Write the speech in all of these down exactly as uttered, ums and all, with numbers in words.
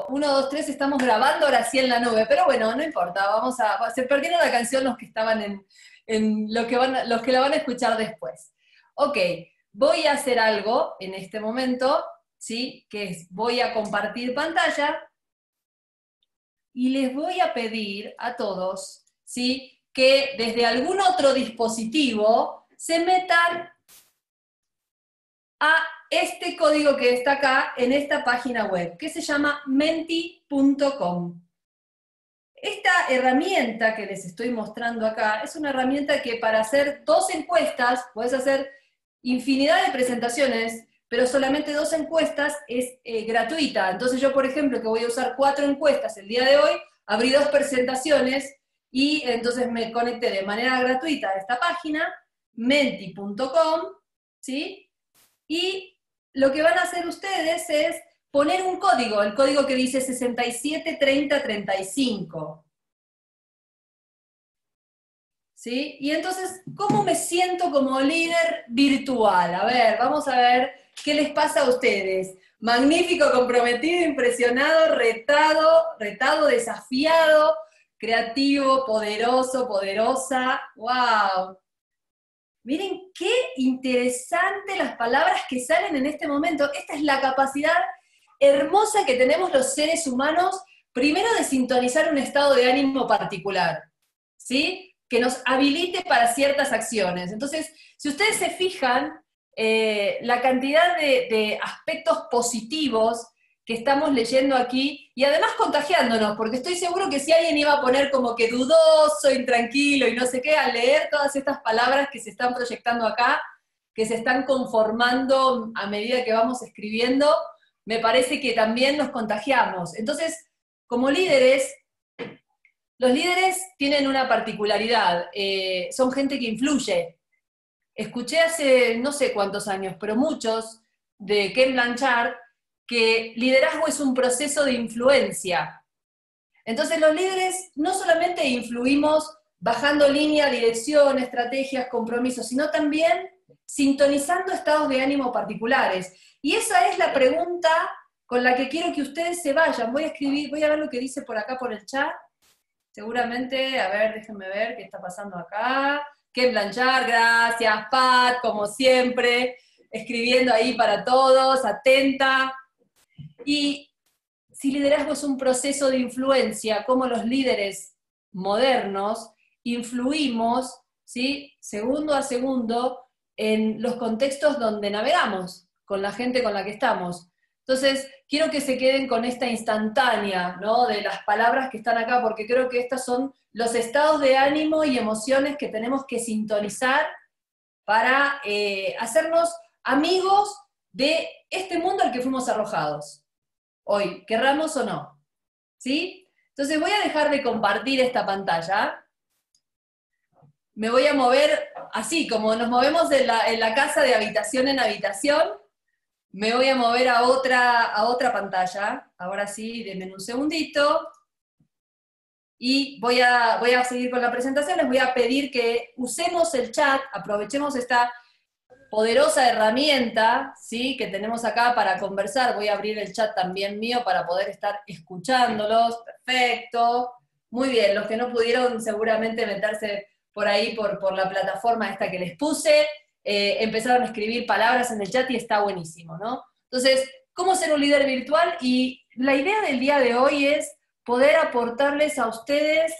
uno, dos, tres, estamos grabando ahora sí en la nube, pero bueno, no importa, vamos a, se perdieron la canción los que estaban en, en lo que van, los que la van a escuchar después. Ok, voy a hacer algo en este momento, ¿sí? Que es, voy a compartir pantalla, y les voy a pedir a todos, ¿sí? Que desde algún otro dispositivo se metan a este código que está acá en esta página web, que se llama menti punto com. Esta herramienta que les estoy mostrando acá es una herramienta que para hacer dos encuestas, puedes hacer infinidad de presentaciones, pero solamente dos encuestas es eh, gratuita. Entonces yo, por ejemplo, que voy a usar cuatro encuestas el día de hoy, abrí dos presentaciones y entonces me conecté de manera gratuita a esta página, menti punto com, ¿sí? Y lo que van a hacer ustedes es poner un código, el código que dice sesenta y siete treinta treinta y cinco. ¿Sí? Y entonces, ¿cómo me siento como líder virtual? A ver, vamos a ver qué les pasa a ustedes. Magnífico, comprometido, impresionado, retado, retado, desafiado, creativo, poderoso, poderosa. ¡Wow! Miren qué interesante las palabras que salen en este momento. Esta es la capacidad hermosa que tenemos los seres humanos, primero de sintonizar un estado de ánimo particular, ¿sí? Que nos habilite para ciertas acciones. Entonces, si ustedes se fijan, eh, la cantidad de, de aspectos positivos que estamos leyendo aquí, y además contagiándonos, porque estoy seguro que si alguien iba a poner como que dudoso, intranquilo y no sé qué, al leer todas estas palabras que se están proyectando acá, que se están conformando a medida que vamos escribiendo, me parece que también nos contagiamos. Entonces, como líderes, los líderes tienen una particularidad, eh, son gente que influye. Escuché hace no sé cuántos años, pero muchos, de Ken Blanchard, que liderazgo es un proceso de influencia. Entonces los líderes no solamente influimos bajando línea, dirección, estrategias, compromisos, sino también sintonizando estados de ánimo particulares. Y esa es la pregunta con la que quiero que ustedes se vayan. Voy a escribir, voy a ver lo que dice por acá por el chat. Seguramente, a ver, déjenme ver qué está pasando acá. Ken Blanchard, gracias, Pat, como siempre, escribiendo ahí para todos, atenta. Y si liderazgo es un proceso de influencia, como los líderes modernos influimos, ¿sí? Segundo a segundo, en los contextos donde navegamos, con la gente con la que estamos. Entonces, quiero que se queden con esta instantánea, ¿no? De las palabras que están acá, porque creo que estos son los estados de ánimo y emociones que tenemos que sintonizar para eh, hacernos amigos de este mundo al que fuimos arrojados hoy, querramos o no, ¿sí? Entonces voy a dejar de compartir esta pantalla, me voy a mover así, como nos movemos en la, en la casa de habitación en habitación, me voy a mover a otra, a otra pantalla, ahora sí, denme un segundito, y voy a, voy a seguir con la presentación, les voy a pedir que usemos el chat, aprovechemos esta poderosa herramienta, ¿sí? Que tenemos acá para conversar. Voy a abrir el chat también mío para poder estar escuchándolos. Perfecto. Muy bien, los que no pudieron seguramente meterse por ahí, por, por la plataforma esta que les puse, eh, empezaron a escribir palabras en el chat y está buenísimo, ¿no? Entonces, ¿cómo ser un líder virtual? Y la idea del día de hoy es poder aportarles a ustedes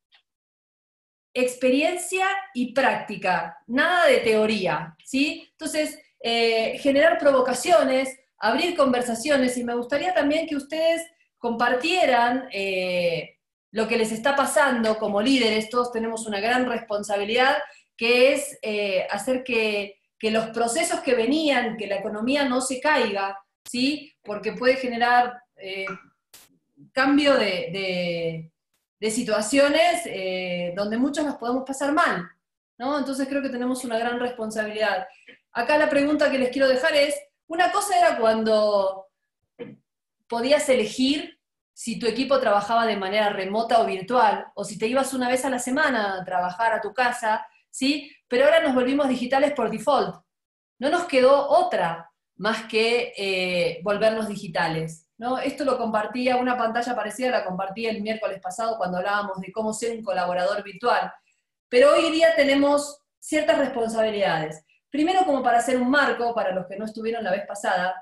experiencia y práctica, nada de teoría, ¿sí? Entonces, eh, generar provocaciones, abrir conversaciones, y me gustaría también que ustedes compartieran eh, lo que les está pasando como líderes. Todos tenemos una gran responsabilidad, que es eh, hacer que, que los procesos que venían, que la economía no se caiga, ¿sí? Porque puede generar eh, cambio de... de de situaciones eh, donde muchos nos podemos pasar mal, ¿no? Entonces creo que tenemos una gran responsabilidad. Acá la pregunta que les quiero dejar es, una cosa era cuando podías elegir si tu equipo trabajaba de manera remota o virtual, o si te ibas una vez a la semana a trabajar a tu casa, ¿sí? Pero ahora nos volvimos digitales por default. No nos quedó otra más que eh, volvernos digitales. ¿no? Esto lo compartía, una pantalla parecida la compartí el miércoles pasado cuando hablábamos de cómo ser un colaborador virtual. Pero hoy día tenemos ciertas responsabilidades. Primero, como para hacer un marco, para los que no estuvieron la vez pasada,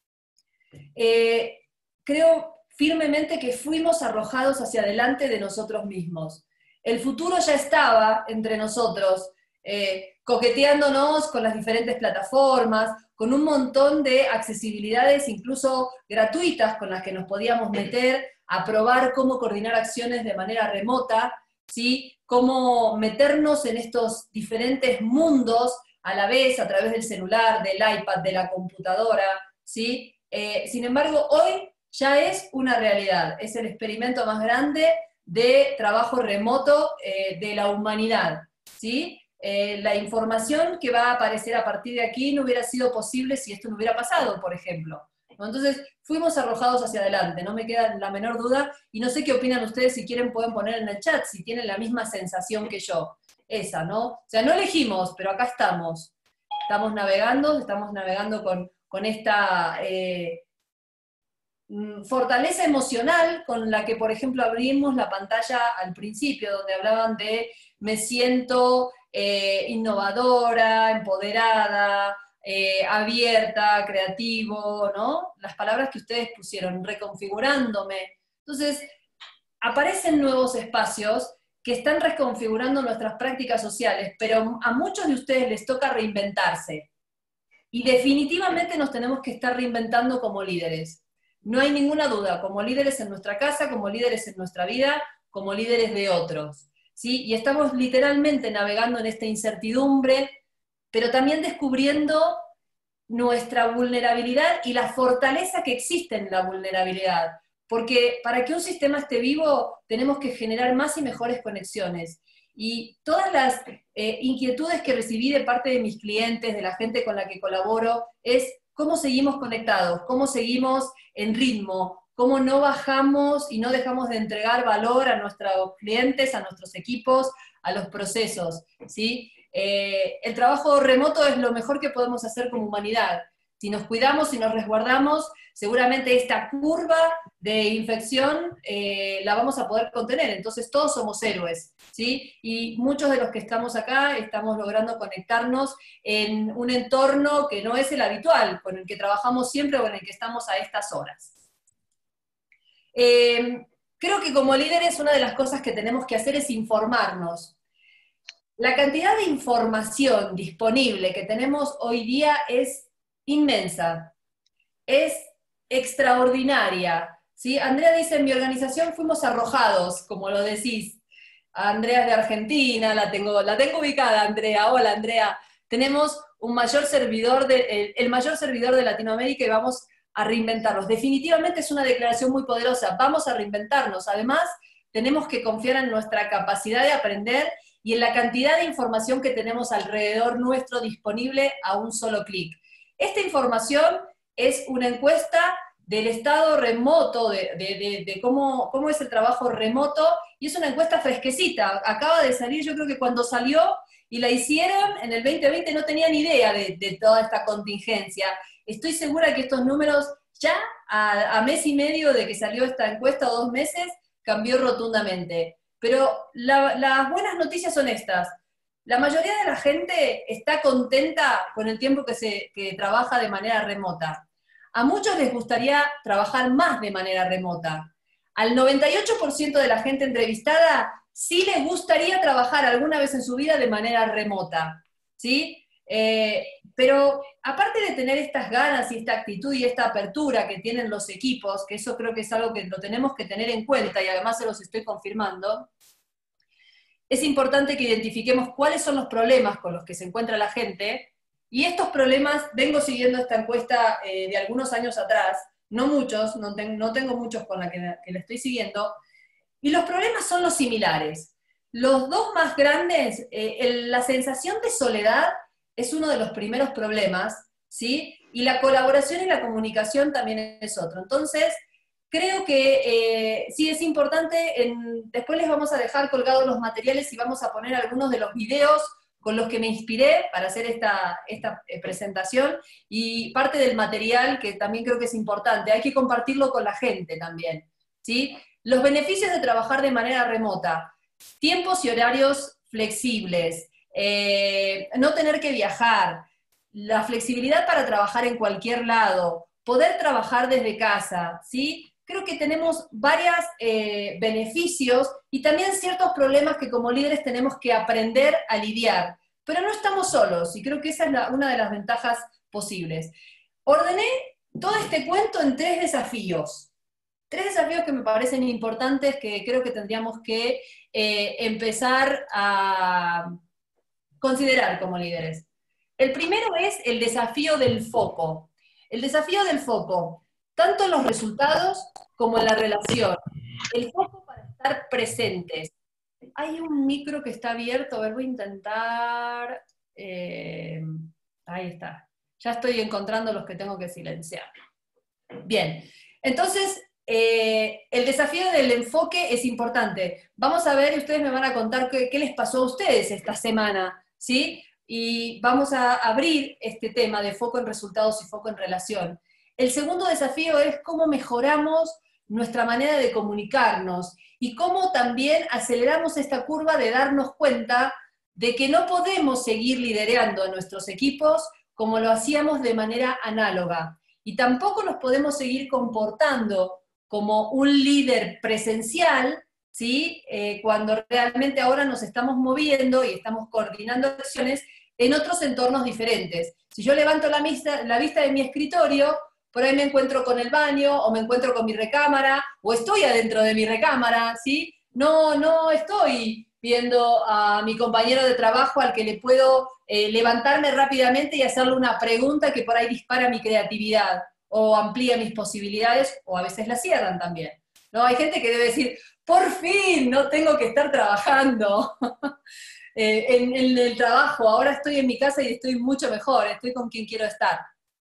eh, creo firmemente que fuimos arrojados hacia adelante de nosotros mismos. El futuro ya estaba entre nosotros, eh, coqueteándonos con las diferentes plataformas, con un montón de accesibilidades, incluso gratuitas, con las que nos podíamos meter a probar cómo coordinar acciones de manera remota, ¿sí? Cómo meternos en estos diferentes mundos a la vez, a través del celular, del iPad, de la computadora, ¿sí? Eh, sin embargo, hoy ya es una realidad, es el experimento más grande de trabajo remoto eh, de la humanidad, ¿sí? Eh, la información que va a aparecer a partir de aquí no hubiera sido posible si esto no hubiera pasado, por ejemplo. Entonces, fuimos arrojados hacia adelante, no me queda la menor duda, y no sé qué opinan ustedes, si quieren pueden poner en el chat, si tienen la misma sensación que yo, esa, ¿no? O sea, no elegimos, pero acá estamos, estamos navegando, estamos navegando con, con esta eh, fortaleza emocional con la que, por ejemplo, abrimos la pantalla al principio, donde hablaban de me siento eh, innovadora, empoderada, eh, abierta, creativo, ¿no? Las palabras que ustedes pusieron, reconfigurándome. Entonces, aparecen nuevos espacios que están reconfigurando nuestras prácticas sociales, pero a muchos de ustedes les toca reinventarse. Y definitivamente nos tenemos que estar reinventando como líderes. No hay ninguna duda, como líderes en nuestra casa, como líderes en nuestra vida, como líderes de otros, ¿sí? Y estamos literalmente navegando en esta incertidumbre, pero también descubriendo nuestra vulnerabilidad y la fortaleza que existe en la vulnerabilidad. Porque para que un sistema esté vivo, tenemos que generar más y mejores conexiones. Y todas las eh, inquietudes que recibí de parte de mis clientes, de la gente con la que colaboro, es cómo seguimos conectados, cómo seguimos en ritmo, cómo no bajamos y no dejamos de entregar valor a nuestros clientes, a nuestros equipos, a los procesos, ¿sí? Eh, el trabajo remoto es lo mejor que podemos hacer como humanidad. Si nos cuidamos, si nos resguardamos, seguramente esta curva de infección eh, la vamos a poder contener. Entonces todos somos héroes, ¿sí? Y muchos de los que estamos acá estamos logrando conectarnos en un entorno que no es el habitual, con el que trabajamos siempre o en el que estamos a estas horas. Eh, creo que como líderes una de las cosas que tenemos que hacer es informarnos. La cantidad de información disponible que tenemos hoy día es inmensa, es extraordinaria, ¿sí? Andrea dice, en mi organización fuimos arrojados, como lo decís. Andrea es de Argentina, la tengo, la tengo ubicada, Andrea. Hola, Andrea. Tenemos un mayor servidor de, el, el mayor servidor de Latinoamérica y vamos a reinventarnos. Definitivamente es una declaración muy poderosa, vamos a reinventarnos. Además, tenemos que confiar en nuestra capacidad de aprender y en la cantidad de información que tenemos alrededor nuestro disponible a un solo clic. Esta información es una encuesta del estado remoto, de, de, de, de cómo, cómo es el trabajo remoto, y es una encuesta fresquecita, acaba de salir, yo creo que cuando salió y la hicieron en el veinte veinte no tenían idea de, de toda esta contingencia. Estoy segura que estos números ya a, a mes y medio de que salió esta encuesta, o dos meses, cambió rotundamente. Pero la, las buenas noticias son estas. La mayoría de la gente está contenta con el tiempo que, se, que trabaja de manera remota. A muchos les gustaría trabajar más de manera remota. Al noventa y ocho por ciento de la gente entrevistada sí les gustaría trabajar alguna vez en su vida de manera remota, ¿sí? Eh, pero aparte de tener estas ganas y esta actitud y esta apertura que tienen los equipos, que eso creo que es algo que lo tenemos que tener en cuenta y además se los estoy confirmando, es importante que identifiquemos cuáles son los problemas con los que se encuentra la gente, y estos problemas, vengo siguiendo esta encuesta eh, de algunos años atrás, no muchos, no, ten, no tengo muchos con la que, que la estoy siguiendo, y los problemas son los similares. Los dos más grandes, eh, el, la sensación de soledad es uno de los primeros problemas, ¿sí? Y la colaboración y la comunicación también es otro. Entonces, creo que eh, sí es importante, en, después les vamos a dejar colgados los materiales y vamos a poner algunos de los videos con los que me inspiré para hacer esta, esta presentación, y parte del material que también creo que es importante, hay que compartirlo con la gente también, ¿sí? Los beneficios de trabajar de manera remota: tiempos y horarios flexibles, eh, no tener que viajar, la flexibilidad para trabajar en cualquier lado, poder trabajar desde casa, ¿sí? Creo que tenemos varios eh, beneficios y también ciertos problemas que como líderes tenemos que aprender a lidiar, pero no estamos solos, y creo que esa es la, una de las ventajas posibles. Ordené todo este cuento en tres desafíos, tres desafíos que me parecen importantes, que creo que tendríamos que eh, empezar a considerar como líderes. El primero es el desafío del foco. El desafío del foco, tanto en los resultados como en la relación. El foco para estar presentes. Hay un micro que está abierto, a ver, voy a intentar... Eh, ahí está. Ya estoy encontrando los que tengo que silenciar. Bien, entonces, eh, el desafío del enfoque es importante. Vamos a ver, y ustedes me van a contar qué, qué les pasó a ustedes esta semana, ¿sí? Y vamos a abrir este tema de foco en resultados y foco en relación. El segundo desafío es cómo mejoramos nuestra manera de comunicarnos y cómo también aceleramos esta curva de darnos cuenta de que no podemos seguir liderando a nuestros equipos como lo hacíamos de manera análoga, y tampoco nos podemos seguir comportando como un líder presencial, ¿sí? Eh, cuando realmente ahora nos estamos moviendo y estamos coordinando acciones en otros entornos diferentes. Si yo levanto la vista, la vista de mi escritorio, por ahí me encuentro con el baño, o me encuentro con mi recámara, o estoy adentro de mi recámara, ¿sí? No, no estoy viendo a mi compañero de trabajo al que le puedo eh, levantarme rápidamente y hacerle una pregunta que por ahí dispara mi creatividad, o amplía mis posibilidades, o a veces la cierran también, ¿no? Hay gente que debe decir, por fin, no tengo que estar trabajando eh, en, en el trabajo, ahora estoy en mi casa y estoy mucho mejor, estoy con quien quiero estar.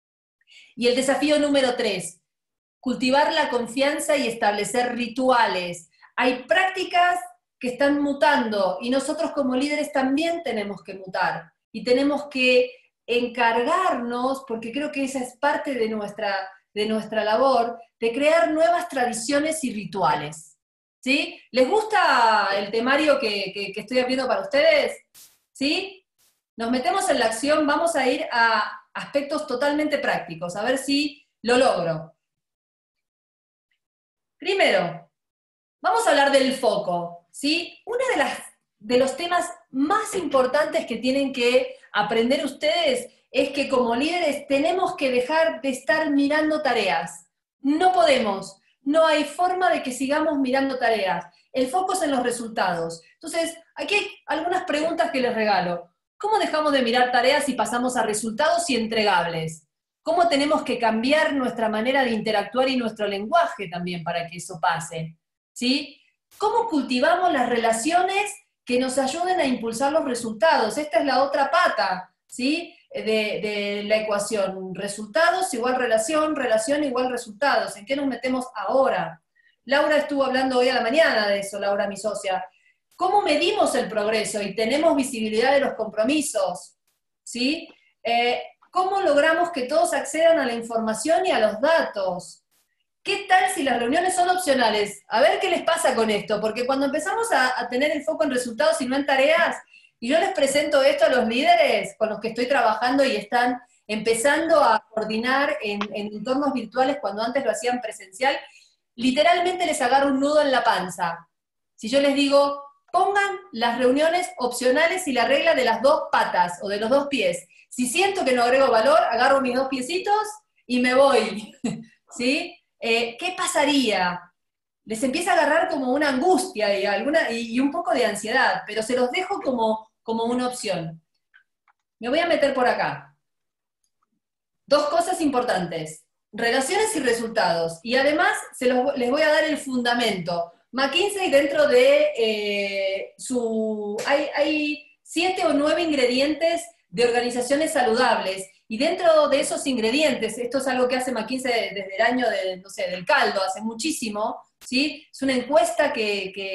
Y el desafío número tres, cultivar la confianza y establecer rituales. Hay prácticas que están mutando, y nosotros como líderes también tenemos que mutar, y tenemos que encargarnos, porque creo que esa es parte de nuestra, de nuestra labor, de crear nuevas tradiciones y rituales. ¿Sí? ¿Les gusta el temario que, que, que estoy abriendo para ustedes? ¿Sí? Nos metemos en la acción, vamos a ir a aspectos totalmente prácticos, a ver si lo logro. Primero, vamos a hablar del foco, ¿sí? Uno de, las, de los temas más importantes que tienen que aprender ustedes es que como líderes tenemos que dejar de estar mirando tareas. No podemos, no hay forma de que sigamos mirando tareas. El foco es en los resultados. Entonces, aquí hay algunas preguntas que les regalo. ¿Cómo dejamos de mirar tareas y pasamos a resultados y entregables? ¿Cómo tenemos que cambiar nuestra manera de interactuar y nuestro lenguaje también para que eso pase? ¿Sí? ¿Cómo cultivamos las relaciones que nos ayuden a impulsar los resultados? Esta es la otra pata, ¿sí? de, de la ecuación. Resultados igual relación, relación igual resultados. ¿En qué nos metemos ahora? Laura estuvo hablando hoy a la mañana de eso, Laura, mi socia. ¿Cómo medimos el progreso y tenemos visibilidad de los compromisos? ¿Sí? Eh, ¿Cómo logramos que todos accedan a la información y a los datos? ¿Qué tal si las reuniones son opcionales? A ver qué les pasa con esto, porque cuando empezamos a, a tener el foco en resultados y no en tareas, y yo les presento esto a los líderes con los que estoy trabajando y están empezando a coordinar en, en entornos virtuales cuando antes lo hacían presencial, literalmente les agarro un nudo en la panza. Si yo les digo, pongan las reuniones opcionales y la regla de las dos patas o de los dos pies. Si siento que no agrego valor, agarro mis dos piecitos y me voy. ¿Sí? Eh, ¿Qué pasaría? Les empieza a agarrar como una angustia y, alguna, y, y un poco de ansiedad, pero se los dejo como, como una opción. Me voy a meter por acá. Dos cosas importantes. Relaciones y resultados. Y además se los, les voy a dar el fundamento. McKinsey dentro de eh, su... Hay, hay siete o nueve ingredientes de organizaciones saludables, y dentro de esos ingredientes, esto es algo que hace McKinsey desde el año de, no sé, del caldo, hace muchísimo, ¿sí? Es una encuesta que, que,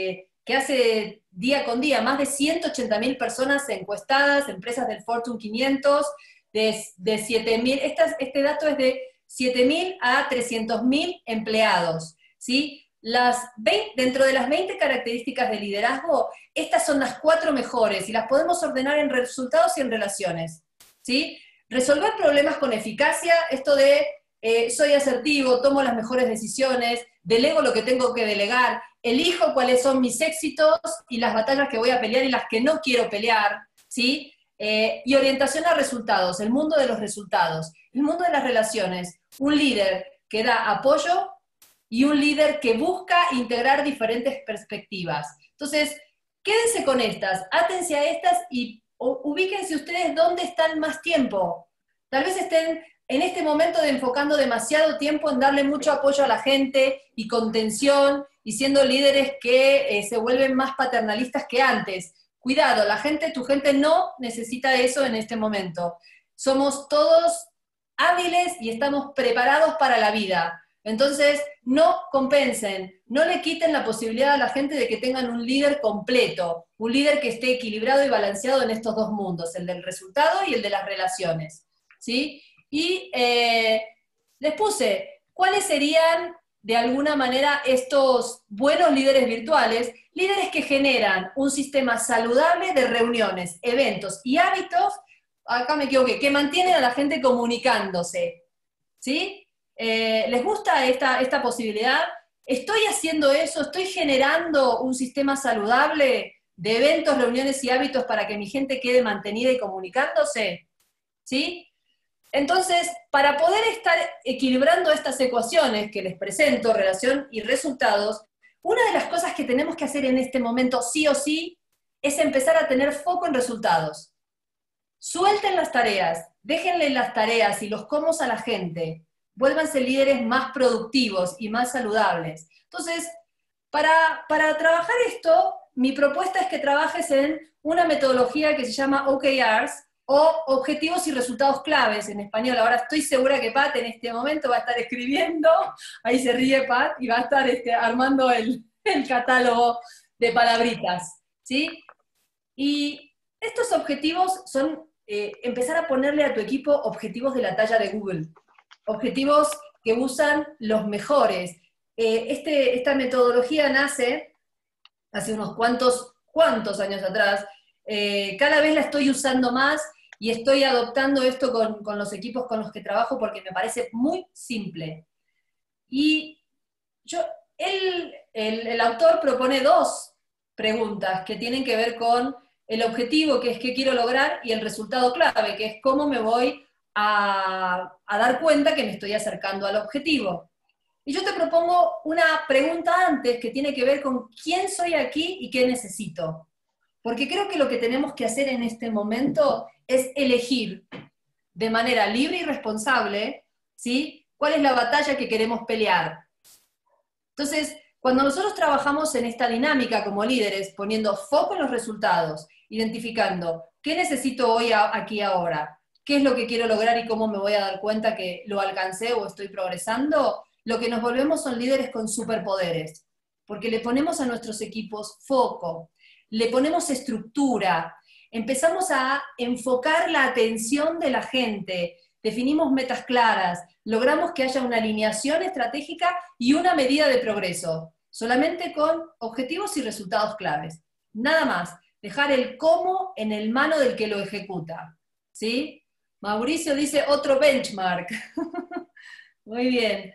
que hace día con día más de ciento ochenta mil personas encuestadas, empresas del Fortune quinientos, de, de siete mil, este dato es de siete mil a trescientos mil empleados, ¿sí? Las veinte, dentro de las veinte características de liderazgo, estas son las cuatro mejores, y las podemos ordenar en resultados y en relaciones, ¿sí? Resolver problemas con eficacia, esto de eh, soy asertivo, tomo las mejores decisiones, delego lo que tengo que delegar, elijo cuáles son mis éxitos y las batallas que voy a pelear y las que no quiero pelear, ¿sí? Eh, y orientación a resultados, el mundo de los resultados, el mundo de las relaciones, un líder que da apoyo y un líder que busca integrar diferentes perspectivas. Entonces, quédense con estas, átense a estas y ubíquense ustedes dónde están más tiempo. Tal vez estén en este momento de enfocando demasiado tiempo en darle mucho apoyo a la gente y contención, y siendo líderes que eh, se vuelven más paternalistas que antes. Cuidado, la gente, tu gente no necesita eso en este momento. Somos todos hábiles y estamos preparados para la vida. Entonces, no compensen, no le quiten la posibilidad a la gente de que tengan un líder completo, un líder que esté equilibrado y balanceado en estos dos mundos, el del resultado y el de las relaciones, ¿sí? Y eh, les puse, ¿cuáles serían de alguna manera estos buenos líderes virtuales? Líderes que generan un sistema saludable de reuniones, eventos y hábitos, acá me equivoqué, que mantienen a la gente comunicándose, ¿sí? Eh, ¿Les gusta esta, esta posibilidad? ¿Estoy haciendo eso? ¿Estoy generando un sistema saludable de eventos, reuniones y hábitos para que mi gente quede mantenida y comunicándose? ¿Sí? Entonces, para poder estar equilibrando estas ecuaciones que les presento, relación y resultados, una de las cosas que tenemos que hacer en este momento, sí o sí, es empezar a tener foco en resultados. Suelten las tareas, déjenle las tareas y los comos a la gente. Vuélvanse líderes más productivos y más saludables. Entonces, para, para trabajar esto, mi propuesta es que trabajes en una metodología que se llama O K Rs, o Objetivos y Resultados Claves en español. Ahora estoy segura que Pat en este momento va a estar escribiendo, ahí se ríe Pat, y va a estar este, armando el, el catálogo de palabritas, ¿sí? Y estos objetivos son eh, empezar a ponerle a tu equipo objetivos de la talla de Google. Objetivos que usan los mejores. Eh, este, esta metodología nace hace unos cuantos, cuantos años atrás. Eh, cada vez la estoy usando más y estoy adoptando esto con, con los equipos con los que trabajo porque me parece muy simple. Y yo, él, el, el autor propone dos preguntas que tienen que ver con el objetivo, que es qué quiero lograr, y el resultado clave, que es cómo me voy A, a dar cuenta que me estoy acercando al objetivo. Y yo te propongo una pregunta antes que tiene que ver con quién soy aquí y qué necesito. Porque creo que lo que tenemos que hacer en este momento es elegir de manera libre y responsable, ¿sí?, cuál es la batalla que queremos pelear. Entonces, cuando nosotros trabajamos en esta dinámica como líderes, poniendo foco en los resultados, identificando qué necesito hoy, aquí, ahora, qué es lo que quiero lograr y cómo me voy a dar cuenta que lo alcancé o estoy progresando, lo que nos volvemos son líderes con superpoderes, porque le ponemos a nuestros equipos foco, le ponemos estructura, empezamos a enfocar la atención de la gente, definimos metas claras, logramos que haya una alineación estratégica y una medida de progreso, solamente con objetivos y resultados claves. Nada más, dejar el cómo en el mano del que lo ejecuta, ¿sí? Mauricio dice otro benchmark. Muy bien.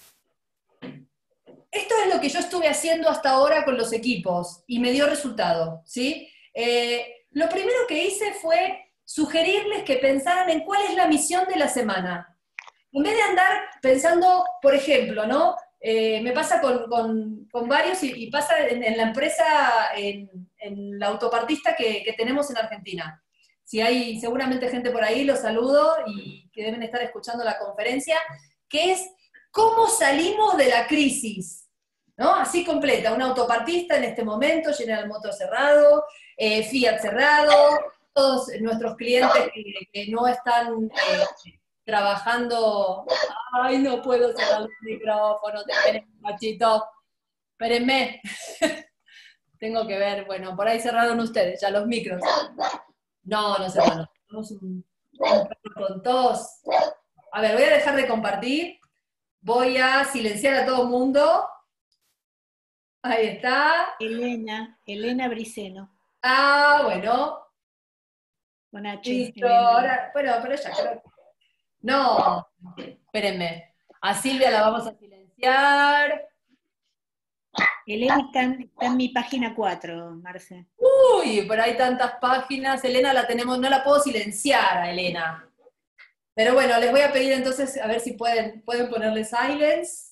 Esto es lo que yo estuve haciendo hasta ahora con los equipos y me dio resultado, ¿sí? Eh, lo primero que hice fue sugerirles que pensaran en cuál es la misión de la semana. En vez de andar pensando, por ejemplo, ¿no? Eh, me pasa con, con, con varios y, y pasa en, en la empresa, en, en la autopartista que, que tenemos en Argentina. Si hay seguramente gente por ahí, los saludo y que deben estar escuchando la conferencia, que es ¿cómo salimos de la crisis? ¿No? Así completa, una autopartista en este momento, General Motors cerrado, eh, Fiat cerrado, todos nuestros clientes que, que no están eh, trabajando. Ay, no puedo cerrar el micrófono, esperen, machito, espérenme. Tengo que ver, bueno, por ahí cerraron ustedes, ya los micros. No, no cerraron. Tenemos un, un perro con tos. A ver, voy a dejar de compartir. Voy a silenciar a todo el mundo. Ahí está. Elena, Elena Briceno. Ah, bueno. Con H. Listo. Elena. Ahora, bueno, pero ya creo. No, espérenme. A Silvia la vamos a silenciar. Elena está en, está en mi página cuatro, Marce. Uy, pero hay tantas páginas. Elena la tenemos, no la puedo silenciar a Elena. Pero bueno, les voy a pedir entonces, a ver si pueden, pueden ponerle silence.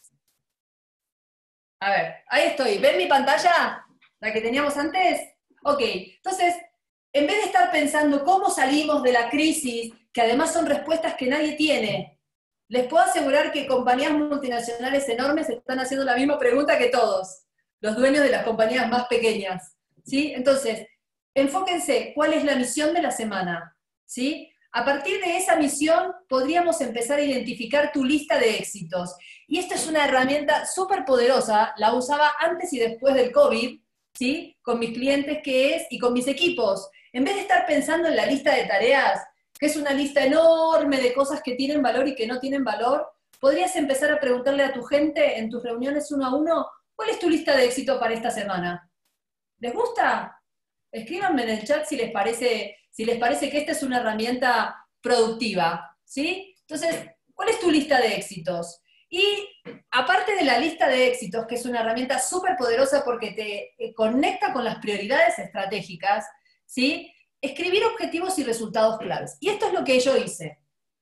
A ver, ahí estoy. ¿Ven mi pantalla? ¿La que teníamos antes? Ok, entonces, en vez de estar pensando cómo salimos de la crisis, que además son respuestas que nadie tiene, les puedo asegurar que compañías multinacionales enormes están haciendo la misma pregunta que todos, los dueños de las compañías más pequeñas, ¿sí? Entonces, enfóquense, ¿cuál es la misión de la semana? ¿Sí? A partir de esa misión podríamos empezar a identificar tu lista de éxitos. Y esta es una herramienta súper poderosa, la usaba antes y después del COVID, ¿sí? Con mis clientes que es, y con mis equipos. En vez de estar pensando en la lista de tareas, que es una lista enorme de cosas que tienen valor y que no tienen valor, podrías empezar a preguntarle a tu gente en tus reuniones uno a uno, ¿cuál es tu lista de éxito para esta semana? ¿Les gusta? Escríbanme en el chat si les parece, si les parece que esta es una herramienta productiva, ¿sí? Entonces, ¿cuál es tu lista de éxitos? Y aparte de la lista de éxitos, que es una herramienta súper poderosa porque te conecta con las prioridades estratégicas, ¿sí? Escribir objetivos y resultados claves. Y esto es lo que yo hice.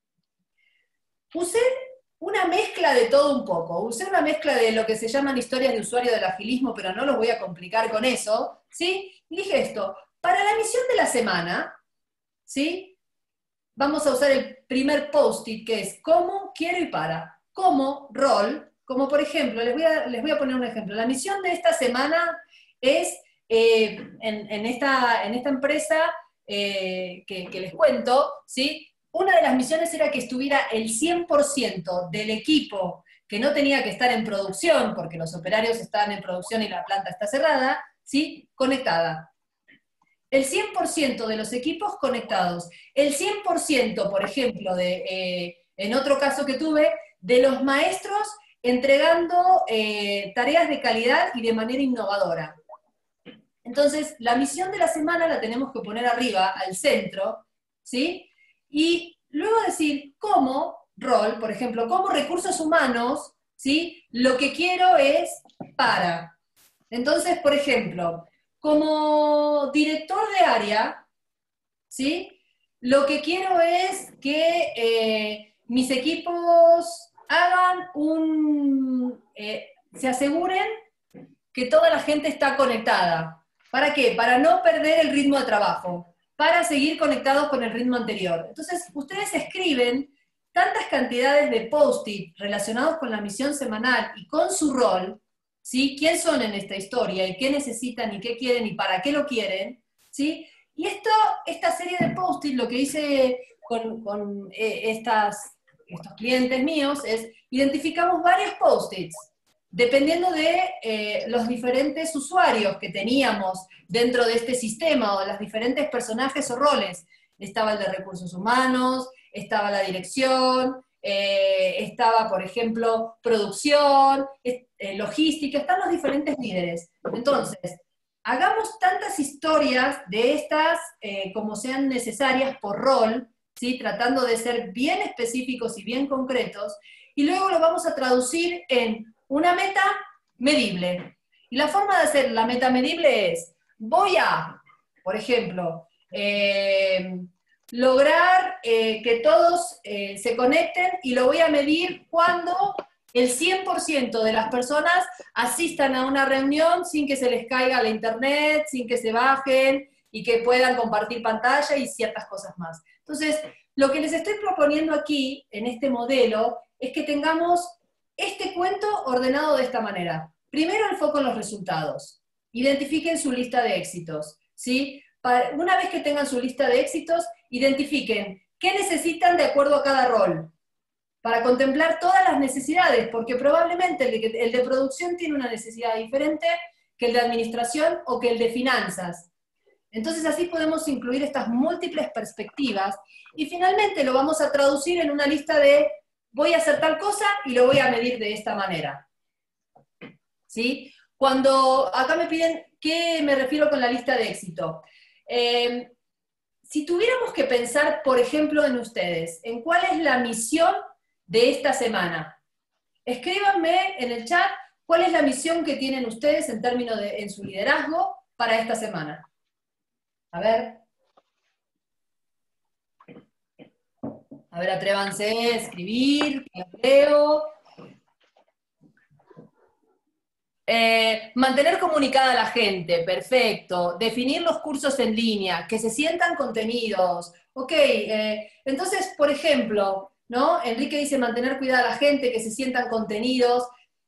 Usé una mezcla de todo un poco. Usé una mezcla de lo que se llaman historias de usuario del agilismo, pero no los voy a complicar con eso, ¿sí? Y dije esto, para la misión de la semana, ¿sí? Vamos a usar el primer post-it, que es cómo, quiero y para. Cómo, rol, como por ejemplo, les voy a, les voy a poner un ejemplo. La misión de esta semana es, eh, en, en, esta, en esta empresa eh, que, que les cuento, ¿sí? Una de las misiones era que estuviera el cien por ciento del equipo que no tenía que estar en producción, porque los operarios estaban en producción y la planta está cerrada, ¿sí? Conectada. El cien por ciento de los equipos conectados. El cien por ciento, por ejemplo, de, eh, en otro caso que tuve, de los maestros entregando eh, tareas de calidad y de manera innovadora. Entonces, la misión de la semana la tenemos que poner arriba, al centro, ¿sí? Y luego decir cómo, rol, por ejemplo, como recursos humanos, ¿sí? Lo que quiero es para. Entonces, por ejemplo, como director de área, ¿sí? Lo que quiero es que eh, mis equipos hagan un... Eh, se aseguren que toda la gente está conectada. ¿Para qué? Para no perder el ritmo de trabajo, para seguir conectados con el ritmo anterior. Entonces, ustedes escriben tantas cantidades de post-it relacionados con la misión semanal y con su rol, ¿sí? ¿Quién son en esta historia? ¿Y qué necesitan? ¿Y qué quieren? ¿Y para qué lo quieren? ¿Sí? Y esto, esta serie de post-it, lo que hice con, con eh, estas, estos clientes míos es, identificamos varios post-its, dependiendo de eh, los diferentes usuarios que teníamos dentro de este sistema, o los diferentes personajes o roles. Estaba el de recursos humanos, estaba la dirección, eh, estaba, por ejemplo, producción, eh, logística, están los diferentes líderes. Entonces, hagamos tantas historias de estas eh, como sean necesarias por rol, ¿sí? Tratando de ser bien específicos y bien concretos, y luego lo vamos a traducir en una meta medible. Y la forma de hacer la meta medible es, voy a, por ejemplo, eh, lograr eh, que todos eh, se conecten, y lo voy a medir cuando el cien por ciento de las personas asistan a una reunión sin que se les caiga la internet, sin que se bajen, y que puedan compartir pantalla y ciertas cosas más. Entonces, lo que les estoy proponiendo aquí, en este modelo, es que tengamos este cuento ordenado de esta manera. Primero, el foco en los resultados. Identifiquen su lista de éxitos, ¿sí? Para, una vez que tengan su lista de éxitos, identifiquen qué necesitan de acuerdo a cada rol, para contemplar todas las necesidades, porque probablemente el de, el de producción tiene una necesidad diferente, que el de administración o que el de finanzas. Entonces así podemos incluir estas múltiples perspectivas y finalmente lo vamos a traducir en una lista de voy a hacer tal cosa y lo voy a medir de esta manera. ¿Sí? Cuando acá me piden qué me refiero con la lista de éxito. Eh, si tuviéramos que pensar, por ejemplo, en ustedes, en cuál es la misión de esta semana, escríbanme en el chat cuál es la misión que tienen ustedes en términos de en su liderazgo para esta semana. A ver. A ver, atrévanse a escribir, que los leo. Eh, mantener comunicada a la gente, perfecto. Definir los cursos en línea, que se sientan contenidos. Ok, eh, entonces, por ejemplo, ¿no? Enrique dice mantener cuidada a la gente, que se sientan contenidos,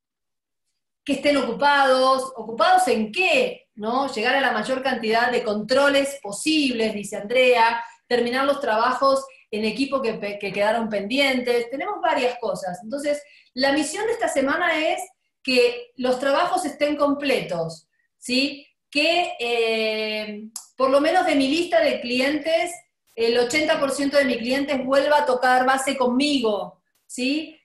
que estén ocupados. ¿Ocupados en qué? ¿No? Llegar a la mayor cantidad de controles posibles, dice Andrea, terminar los trabajos en equipo que, que quedaron pendientes. Tenemos varias cosas. Entonces, la misión de esta semana es que los trabajos estén completos, ¿sí? Que eh, por lo menos de mi lista de clientes, el ochenta por ciento de mis clientes vuelva a tocar base conmigo, ¿sí?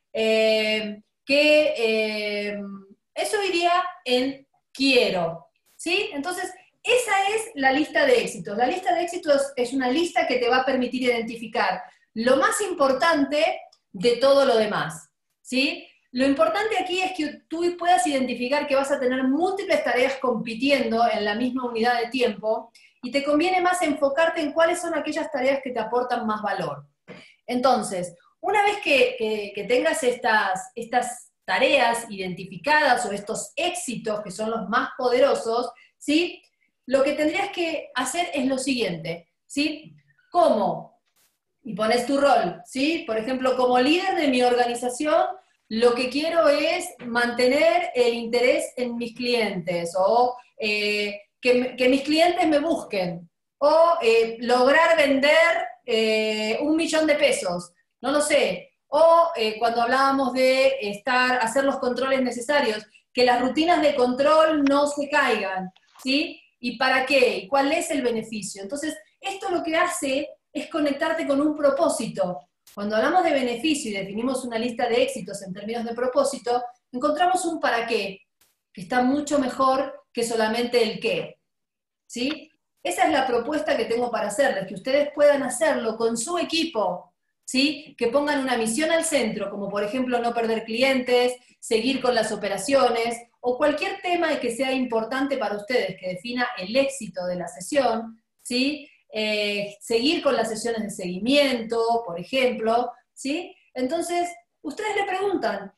Eh, que eh, eso iría en quiero, ¿sí? Entonces, esa es la lista de éxitos. La lista de éxitos es una lista que te va a permitir identificar lo más importante de todo lo demás, ¿sí? Lo importante aquí es que tú puedas identificar que vas a tener múltiples tareas compitiendo en la misma unidad de tiempo y te conviene más enfocarte en cuáles son aquellas tareas que te aportan más valor. Entonces, una vez que, que, que tengas estas, estas tareas identificadas o estos éxitos que son los más poderosos, ¿sí? Lo que tendrías que hacer es lo siguiente, ¿sí? ¿Cómo? Y pones tu rol, ¿sí? Por ejemplo, como líder de mi organización, lo que quiero es mantener el interés en mis clientes, o eh, que, que mis clientes me busquen, o eh, lograr vender eh, un millón de pesos, no lo sé, o eh, cuando hablábamos de estar, hacer los controles necesarios, que las rutinas de control no se caigan, ¿sí? ¿Y para qué? ¿Y cuál es el beneficio? Entonces, esto lo que hace es conectarte con un propósito. Cuando hablamos de beneficio y definimos una lista de éxitos en términos de propósito, encontramos un para qué, que está mucho mejor que solamente el qué. ¿Sí? Esa es la propuesta que tengo para hacerles, que ustedes puedan hacerlo con su equipo, ¿sí? Que pongan una misión al centro, como por ejemplo no perder clientes, seguir con las operaciones, o cualquier tema que sea importante para ustedes, que defina el éxito de la sesión, ¿sí? Eh, seguir con las sesiones de seguimiento, por ejemplo, ¿sí? Entonces, ustedes le preguntan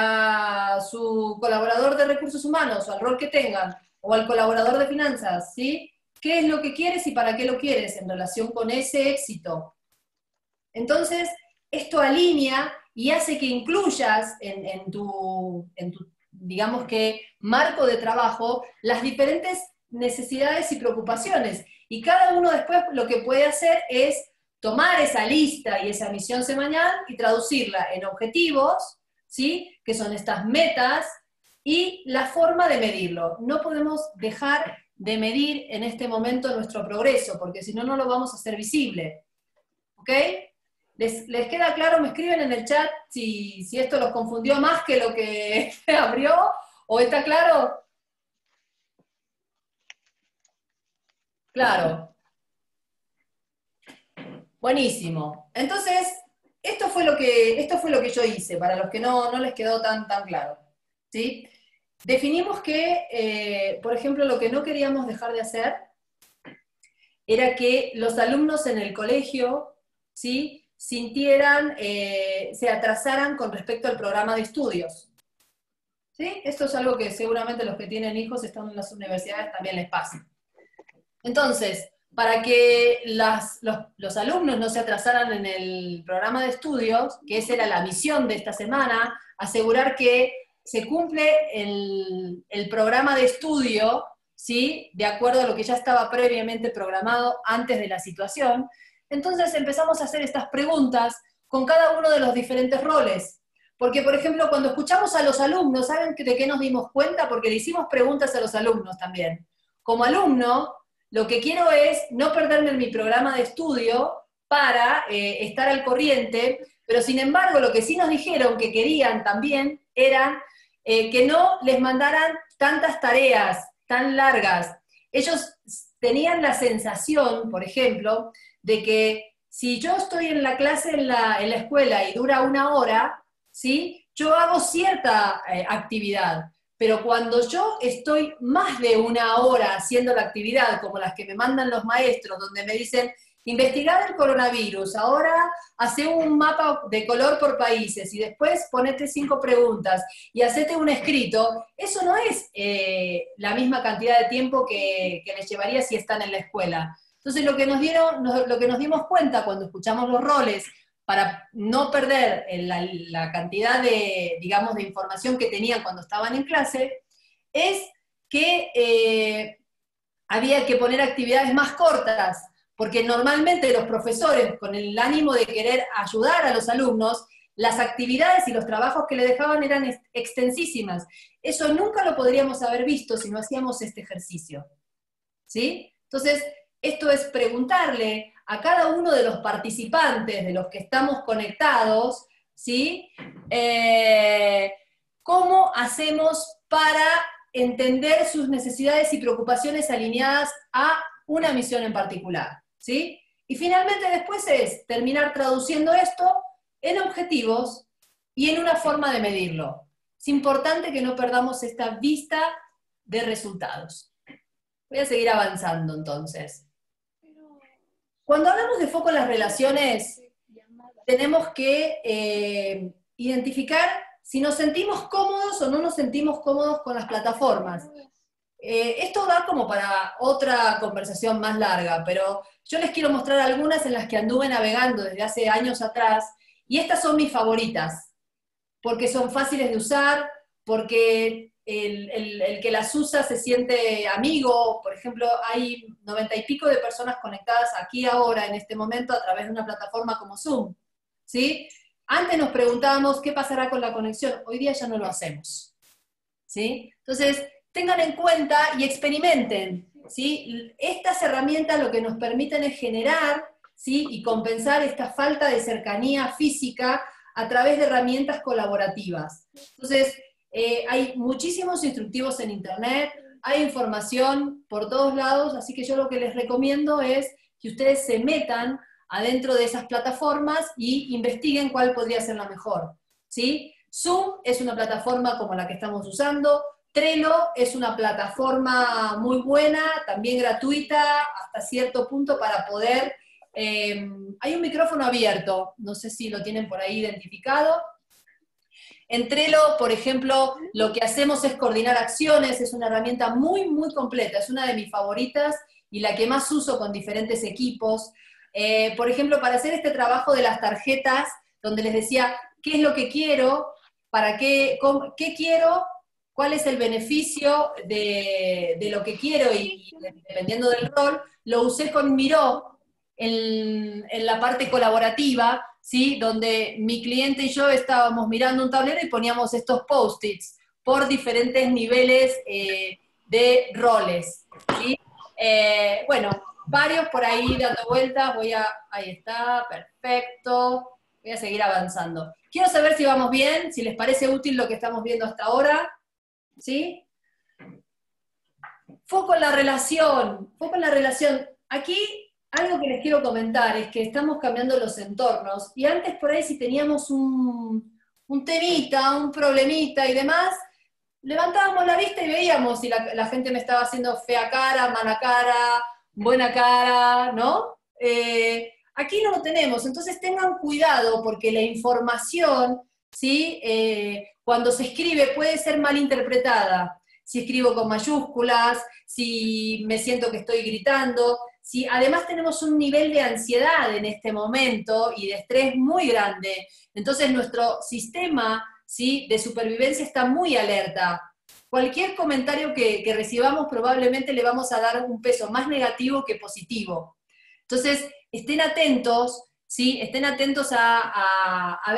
a su colaborador de recursos humanos, o al rol que tengan, o al colaborador de finanzas, ¿sí? ¿Qué es lo que quieres y para qué lo quieres en relación con ese éxito? Entonces, esto alinea y hace que incluyas en, en, tu, en tu, digamos que, marco de trabajo las diferentes necesidades y preocupaciones. Y cada uno después lo que puede hacer es tomar esa lista y esa misión semanal y traducirla en objetivos, ¿sí? Que son estas metas, y la forma de medirlo. No podemos dejar de medir en este momento nuestro progreso, porque si no, no lo vamos a hacer visible. ¿Ok? ¿Les, les queda claro? Me escriben en el chat si, si esto los confundió más que lo que abrió, ¿o está claro? Claro. Buenísimo. Entonces, esto fue lo que, esto fue lo que yo hice, para los que no, no les quedó tan, tan claro. ¿Sí? Definimos que, eh, por ejemplo, lo que no queríamos dejar de hacer era que los alumnos en el colegio, ¿sí? sintieran, eh, se atrasaran con respecto al programa de estudios. ¿Sí? Esto es algo que seguramente los que tienen hijos estando en las universidades también les pasa. Entonces, para que las, los, los alumnos no se atrasaran en el programa de estudios, que esa era la misión de esta semana, asegurar que se cumple el, el programa de estudio, ¿sí? De acuerdo a lo que ya estaba previamente programado antes de la situación. Entonces empezamos a hacer estas preguntas con cada uno de los diferentes roles. Porque, por ejemplo, cuando escuchamos a los alumnos, ¿saben de qué nos dimos cuenta? Porque le hicimos preguntas a los alumnos también. Como alumno, lo que quiero es no perderme en mi programa de estudio para eh, estar al corriente, pero sin embargo, lo que sí nos dijeron que querían también era eh, que no les mandaran tantas tareas tan largas. Ellos tenían la sensación, por ejemplo, de que si yo estoy en la clase en la, en la escuela y dura una hora, ¿sí? Yo hago cierta eh, actividad, pero cuando yo estoy más de una hora haciendo la actividad, como las que me mandan los maestros, donde me dicen, investigar el coronavirus, ahora hace un mapa de color por países, y después ponete cinco preguntas, y hacete un escrito, eso no es eh, la misma cantidad de tiempo que, que les llevaría si están en la escuela. Entonces lo que nos dieron, lo que nos dimos cuenta cuando escuchamos los roles, para no perder la, la cantidad de, digamos, de información que tenían cuando estaban en clase, es que eh, había que poner actividades más cortas, porque normalmente los profesores, con el ánimo de querer ayudar a los alumnos, las actividades y los trabajos que le dejaban eran extensísimas. Eso nunca lo podríamos haber visto si no hacíamos este ejercicio. ¿Sí? Entonces, esto es preguntarle a cada uno de los participantes, de los que estamos conectados, ¿sí? Eh, ¿cómo hacemos para entender sus necesidades y preocupaciones alineadas a una misión en particular? ¿Sí? Y finalmente después es terminar traduciendo esto en objetivos y en una forma de medirlo. Es importante que no perdamos esta vista de resultados. Voy a seguir avanzando entonces. Cuando hablamos de foco en las relaciones, tenemos que eh, identificar si nos sentimos cómodos o no nos sentimos cómodos con las plataformas. Eh, esto da como para otra conversación más larga, pero yo les quiero mostrar algunas en las que anduve navegando desde hace años atrás, y estas son mis favoritas, porque son fáciles de usar, porque el, el, el que las usa se siente amigo. Por ejemplo, hay noventa y pico de personas conectadas aquí ahora, en este momento, a través de una plataforma como Zoom, ¿sí? Antes nos preguntábamos qué pasará con la conexión, hoy día ya no lo hacemos, ¿sí? Entonces, tengan en cuenta y experimenten, ¿sí? Estas herramientas lo que nos permiten es generar, ¿sí? Y compensar esta falta de cercanía física a través de herramientas colaborativas. Entonces, eh, hay muchísimos instructivos en internet, hay información por todos lados, así que yo lo que les recomiendo es que ustedes se metan adentro de esas plataformas y investiguen cuál podría ser la mejor, ¿sí? Zoom es una plataforma como la que estamos usando, Trello es una plataforma muy buena, también gratuita, hasta cierto punto para poder... Eh, hay un micrófono abierto, no sé si lo tienen por ahí identificado. En Trello, por ejemplo, lo que hacemos es coordinar acciones, es una herramienta muy, muy completa, es una de mis favoritas y la que más uso con diferentes equipos. Eh, por ejemplo, para hacer este trabajo de las tarjetas, donde les decía, ¿qué es lo que quiero? ¿Para qué? Cómo, ¿qué quiero? ¿Cuál es el beneficio de, de lo que quiero? Y, y dependiendo del rol, lo usé con Miro en, en la parte colaborativa, ¿sí? Donde mi cliente y yo estábamos mirando un tablero y poníamos estos post-its por diferentes niveles eh, de roles, ¿sí? Eh, bueno, varios por ahí dando vueltas, voy a, ahí está, perfecto, voy a seguir avanzando. Quiero saber si vamos bien, si les parece útil lo que estamos viendo hasta ahora, ¿sí? Foco en la relación, foco en la relación. Aquí algo que les quiero comentar es que estamos cambiando los entornos, y antes por ahí si teníamos un, un temita, un problemita y demás, levantábamos la vista y veíamos si la, la gente me estaba haciendo fea cara, mala cara, buena cara, ¿no? Eh, aquí no lo tenemos, entonces tengan cuidado porque la información, ¿sí? Eh, cuando se escribe puede ser mal interpretada. Si escribo con mayúsculas, si me siento que estoy gritando, si además tenemos un nivel de ansiedad en este momento y de estrés muy grande, entonces nuestro sistema, ¿sí? de supervivencia está muy alerta. Cualquier comentario que, que recibamos probablemente le vamos a dar un peso más negativo que positivo. Entonces, estén atentos, ¿sí? estén atentos a, a, a ver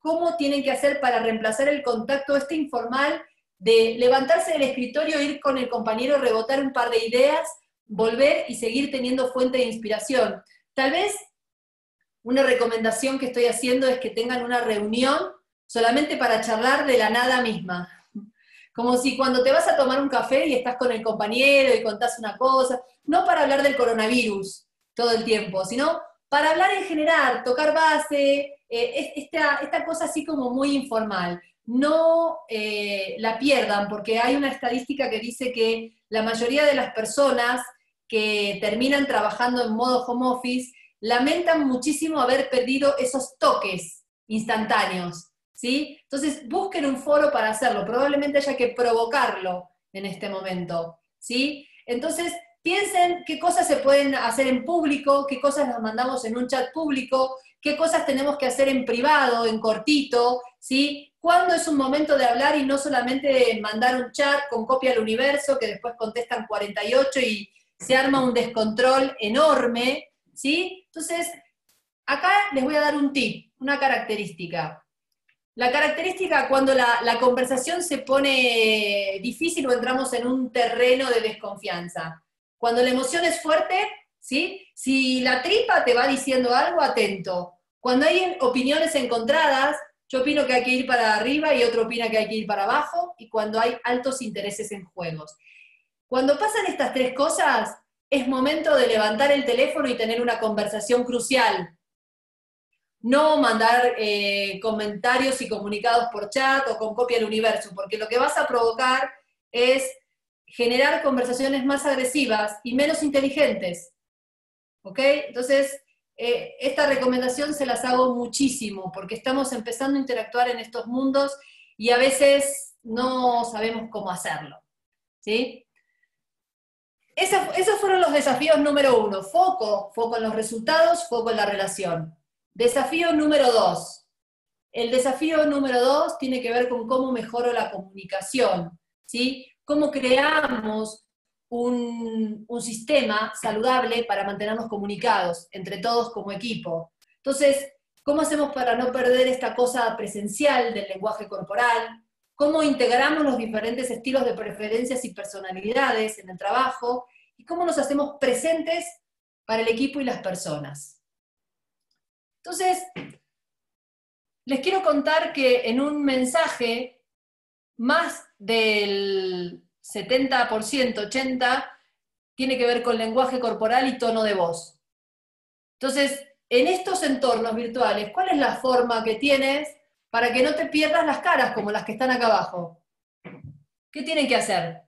cómo tienen que hacer para reemplazar el contacto este informal de levantarse del escritorio, ir con el compañero, rebotar un par de ideas, volver y seguir teniendo fuente de inspiración. Tal vez una recomendación que estoy haciendo es que tengan una reunión solamente para charlar de la nada misma. Como si cuando te vas a tomar un café y estás con el compañero y contás una cosa, no para hablar del coronavirus todo el tiempo, sino para hablar en general, tocar base, eh, esta, esta cosa así como muy informal. No eh, la pierdan, porque hay una estadística que dice que la mayoría de las personas que terminan trabajando en modo home office lamentan muchísimo haber perdido esos toques instantáneos, ¿sí? Entonces busquen un foro para hacerlo, probablemente haya que provocarlo en este momento, ¿sí? Entonces piensen qué cosas se pueden hacer en público, qué cosas nos mandamos en un chat público, qué cosas tenemos que hacer en privado, en cortito, ¿sí? ¿Cuándo es un momento de hablar y no solamente de mandar un chat con copia al universo, que después contestan cuarenta y ocho y se arma un descontrol enorme, ¿sí? Entonces, acá les voy a dar un tip, una característica. La característica cuando la, la conversación se pone difícil o entramos en un terreno de desconfianza. Cuando la emoción es fuerte, ¿sí? Si la tripa te va diciendo algo, atento. Cuando hay opiniones encontradas, yo opino que hay que ir para arriba y otro opina que hay que ir para abajo, y cuando hay altos intereses en juegos. Cuando pasan estas tres cosas, es momento de levantar el teléfono y tener una conversación crucial. No mandar eh, comentarios y comunicados por chat o con copia al universo, porque lo que vas a provocar es generar conversaciones más agresivas y menos inteligentes. ¿Ok? Entonces, eh, esta recomendación se las hago muchísimo, porque estamos empezando a interactuar en estos mundos y a veces no sabemos cómo hacerlo. ¿Sí? Esos, esos fueron los desafíos número uno. Foco, foco en los resultados, foco en la relación. Desafío número dos. El desafío número dos tiene que ver con cómo mejoro la comunicación, ¿sí? Cómo creamos un, un sistema saludable para mantenernos comunicados entre todos como equipo. Entonces, ¿cómo hacemos para no perder esta cosa presencial del lenguaje corporal? ¿Cómo integramos los diferentes estilos de preferencias y personalidades en el trabajo? ¿Y cómo nos hacemos presentes para el equipo y las personas? Entonces, les quiero contar que en un mensaje, más del setenta por ciento, ochenta por ciento, tiene que ver con lenguaje corporal y tono de voz. Entonces, en estos entornos virtuales, ¿cuál es la forma que tienes para que no te pierdas las caras como las que están acá abajo? ¿Qué tienen que hacer?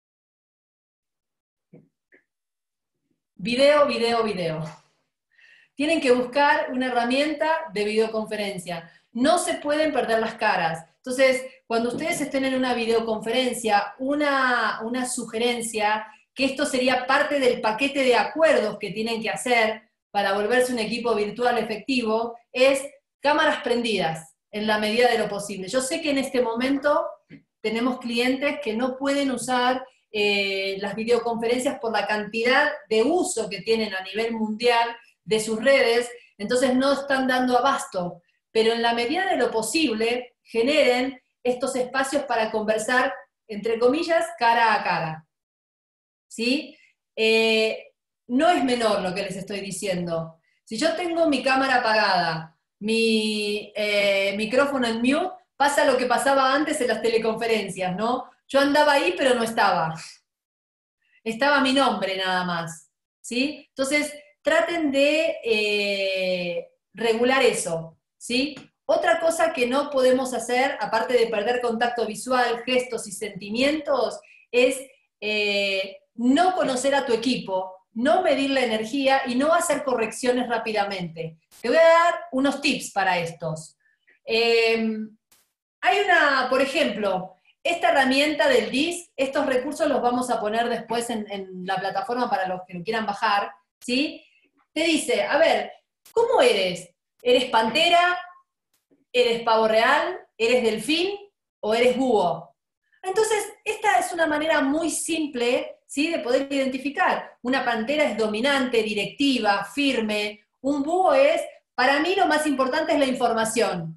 Video, video, video. Tienen que buscar una herramienta de videoconferencia. No se pueden perder las caras. Entonces, cuando ustedes estén en una videoconferencia, una, una sugerencia, que esto sería parte del paquete de acuerdos que tienen que hacer para volverse un equipo virtual efectivo, es cámaras prendidas, en la medida de lo posible. Yo sé que en este momento tenemos clientes que no pueden usar eh, las videoconferencias por la cantidad de uso que tienen a nivel mundial de sus redes, entonces no están dando abasto, pero en la medida de lo posible generen estos espacios para conversar, entre comillas, cara a cara. ¿Sí? Eh, no es menor lo que les estoy diciendo. Si yo tengo mi cámara apagada, mi eh, micrófono en mute, pasa lo que pasaba antes en las teleconferencias, ¿no? Yo andaba ahí, pero no estaba. Estaba mi nombre nada más, ¿sí? Entonces, traten de eh, regular eso, ¿sí? Otra cosa que no podemos hacer, aparte de perder contacto visual, gestos y sentimientos, es eh, no conocer a tu equipo, no medir la energía y no hacer correcciones rápidamente. Te voy a dar unos tips para estos. Eh, hay una, por ejemplo, esta herramienta del D I S, estos recursos los vamos a poner después en, en la plataforma para los que lo quieran bajar, ¿sí? Te dice, a ver, ¿cómo eres? ¿Eres pantera? ¿Eres pavo real? ¿Eres delfín? ¿O eres búho? Entonces, esta es una manera muy simple, ¿sí?, de poder identificar. Una pantera es dominante, directiva, firme. Un búho es, para mí lo más importante es la información.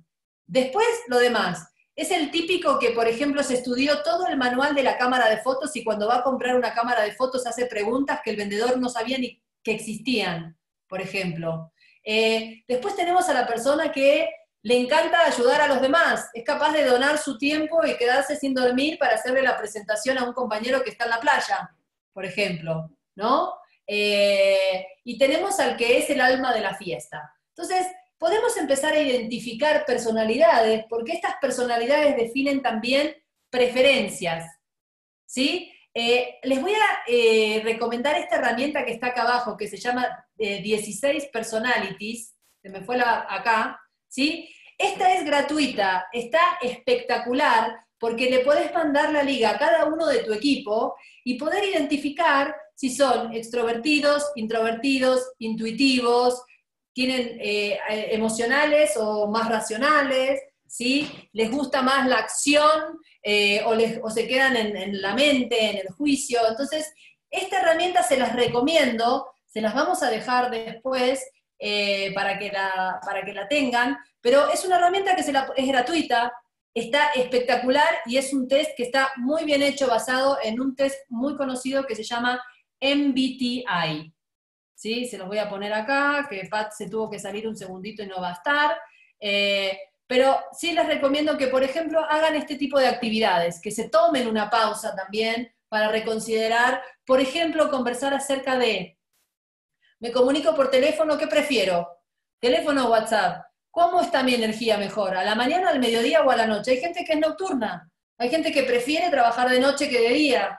Después, lo demás. Es el típico que, por ejemplo, se estudió todo el manual de la cámara de fotos y cuando va a comprar una cámara de fotos hace preguntas que el vendedor no sabía ni que existían, por ejemplo. Eh, después tenemos a la persona que le encanta ayudar a los demás, es capaz de donar su tiempo y quedarse sin dormir para hacerle la presentación a un compañero que está en la playa, por ejemplo, ¿no? Eh, y tenemos al que es el alma de la fiesta. Entonces, podemos empezar a identificar personalidades, porque estas personalidades definen también preferencias, ¿sí? Eh, les voy a eh, recomendar esta herramienta que está acá abajo, que se llama eh, dieciséis Personalities, se me fue la, acá, ¿sí? Esta es gratuita, está espectacular, porque le podés mandar la liga a cada uno de tu equipo y poder identificar si son extrovertidos, introvertidos, intuitivos, tienen eh, emocionales o más racionales, ¿sí? Les gusta más la acción eh, o, les, o se quedan en, en la mente, en el juicio. Entonces, esta herramienta se las recomiendo, se las vamos a dejar después eh, para, que la, para que la tengan, pero es una herramienta que se la, es gratuita, está espectacular y es un test que está muy bien hecho basado en un test muy conocido que se llama M B T I. ¿Sí? Se los voy a poner acá, que Pat se tuvo que salir un segundito y no va a estar. Eh, pero sí les recomiendo que, por ejemplo, hagan este tipo de actividades, que se tomen una pausa también para reconsiderar, por ejemplo, conversar acerca de, me comunico por teléfono, ¿qué prefiero? ¿Teléfono o WhatsApp? ¿Cómo está mi energía mejor? ¿A la mañana, al mediodía o a la noche? Hay gente que es nocturna, hay gente que prefiere trabajar de noche que de día.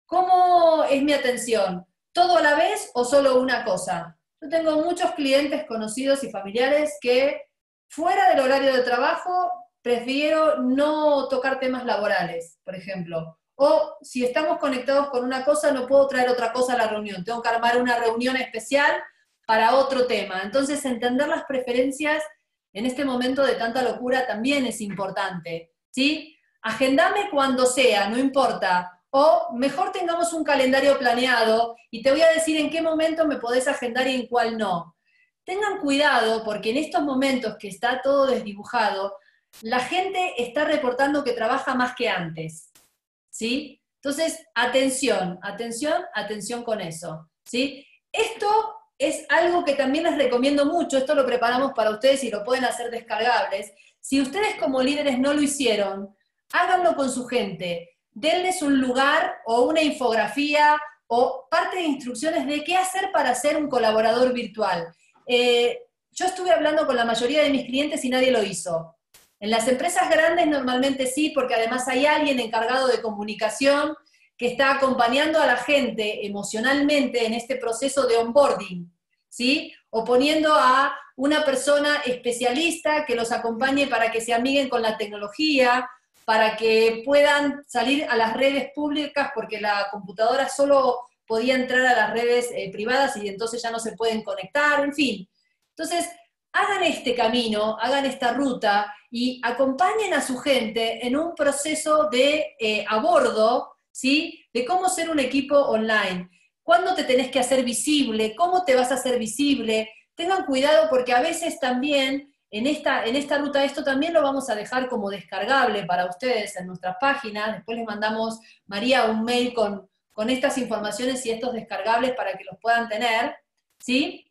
¿Cómo es mi atención? ¿Todo a la vez o solo una cosa? Yo tengo muchos clientes conocidos y familiares que fuera del horario de trabajo prefiero no tocar temas laborales, por ejemplo. O si estamos conectados con una cosa, no puedo traer otra cosa a la reunión. Tengo que armar una reunión especial para otro tema. Entonces, entender las preferencias en este momento de tanta locura también es importante, ¿sí? Agendame cuando sea, no importa. O mejor tengamos un calendario planeado y te voy a decir en qué momento me podés agendar y en cuál no. Tengan cuidado porque en estos momentos que está todo desdibujado, la gente está reportando que trabaja más que antes, ¿sí? Entonces, atención, atención, atención con eso, ¿sí? Esto es algo que también les recomiendo mucho, esto lo preparamos para ustedes y lo pueden hacer descargables. Si ustedes como líderes no lo hicieron, háganlo con su gente. Denles un lugar o una infografía o parte de instrucciones de qué hacer para ser un colaborador virtual. Eh, yo estuve hablando con la mayoría de mis clientes y nadie lo hizo. En las empresas grandes normalmente sí, porque además hay alguien encargado de comunicación que está acompañando a la gente emocionalmente en este proceso de onboarding, ¿sí? O poniendo a una persona especialista que los acompañe para que se amiguen con la tecnología, para que puedan salir a las redes públicas, porque la computadora solo podía entrar a las redes eh, privadas y entonces ya no se pueden conectar, en fin. Entonces, hagan este camino, hagan esta ruta y acompañen a su gente en un proceso de eh, abordo, ¿sí? De cómo ser un equipo online. ¿Cuándo te tenés que hacer visible? ¿Cómo te vas a hacer visible? Tengan cuidado porque a veces también En esta, en esta ruta, esto también lo vamos a dejar como descargable para ustedes en nuestras páginas. Después les mandamos, María, un mail con, con estas informaciones y estos descargables para que los puedan tener, ¿sí?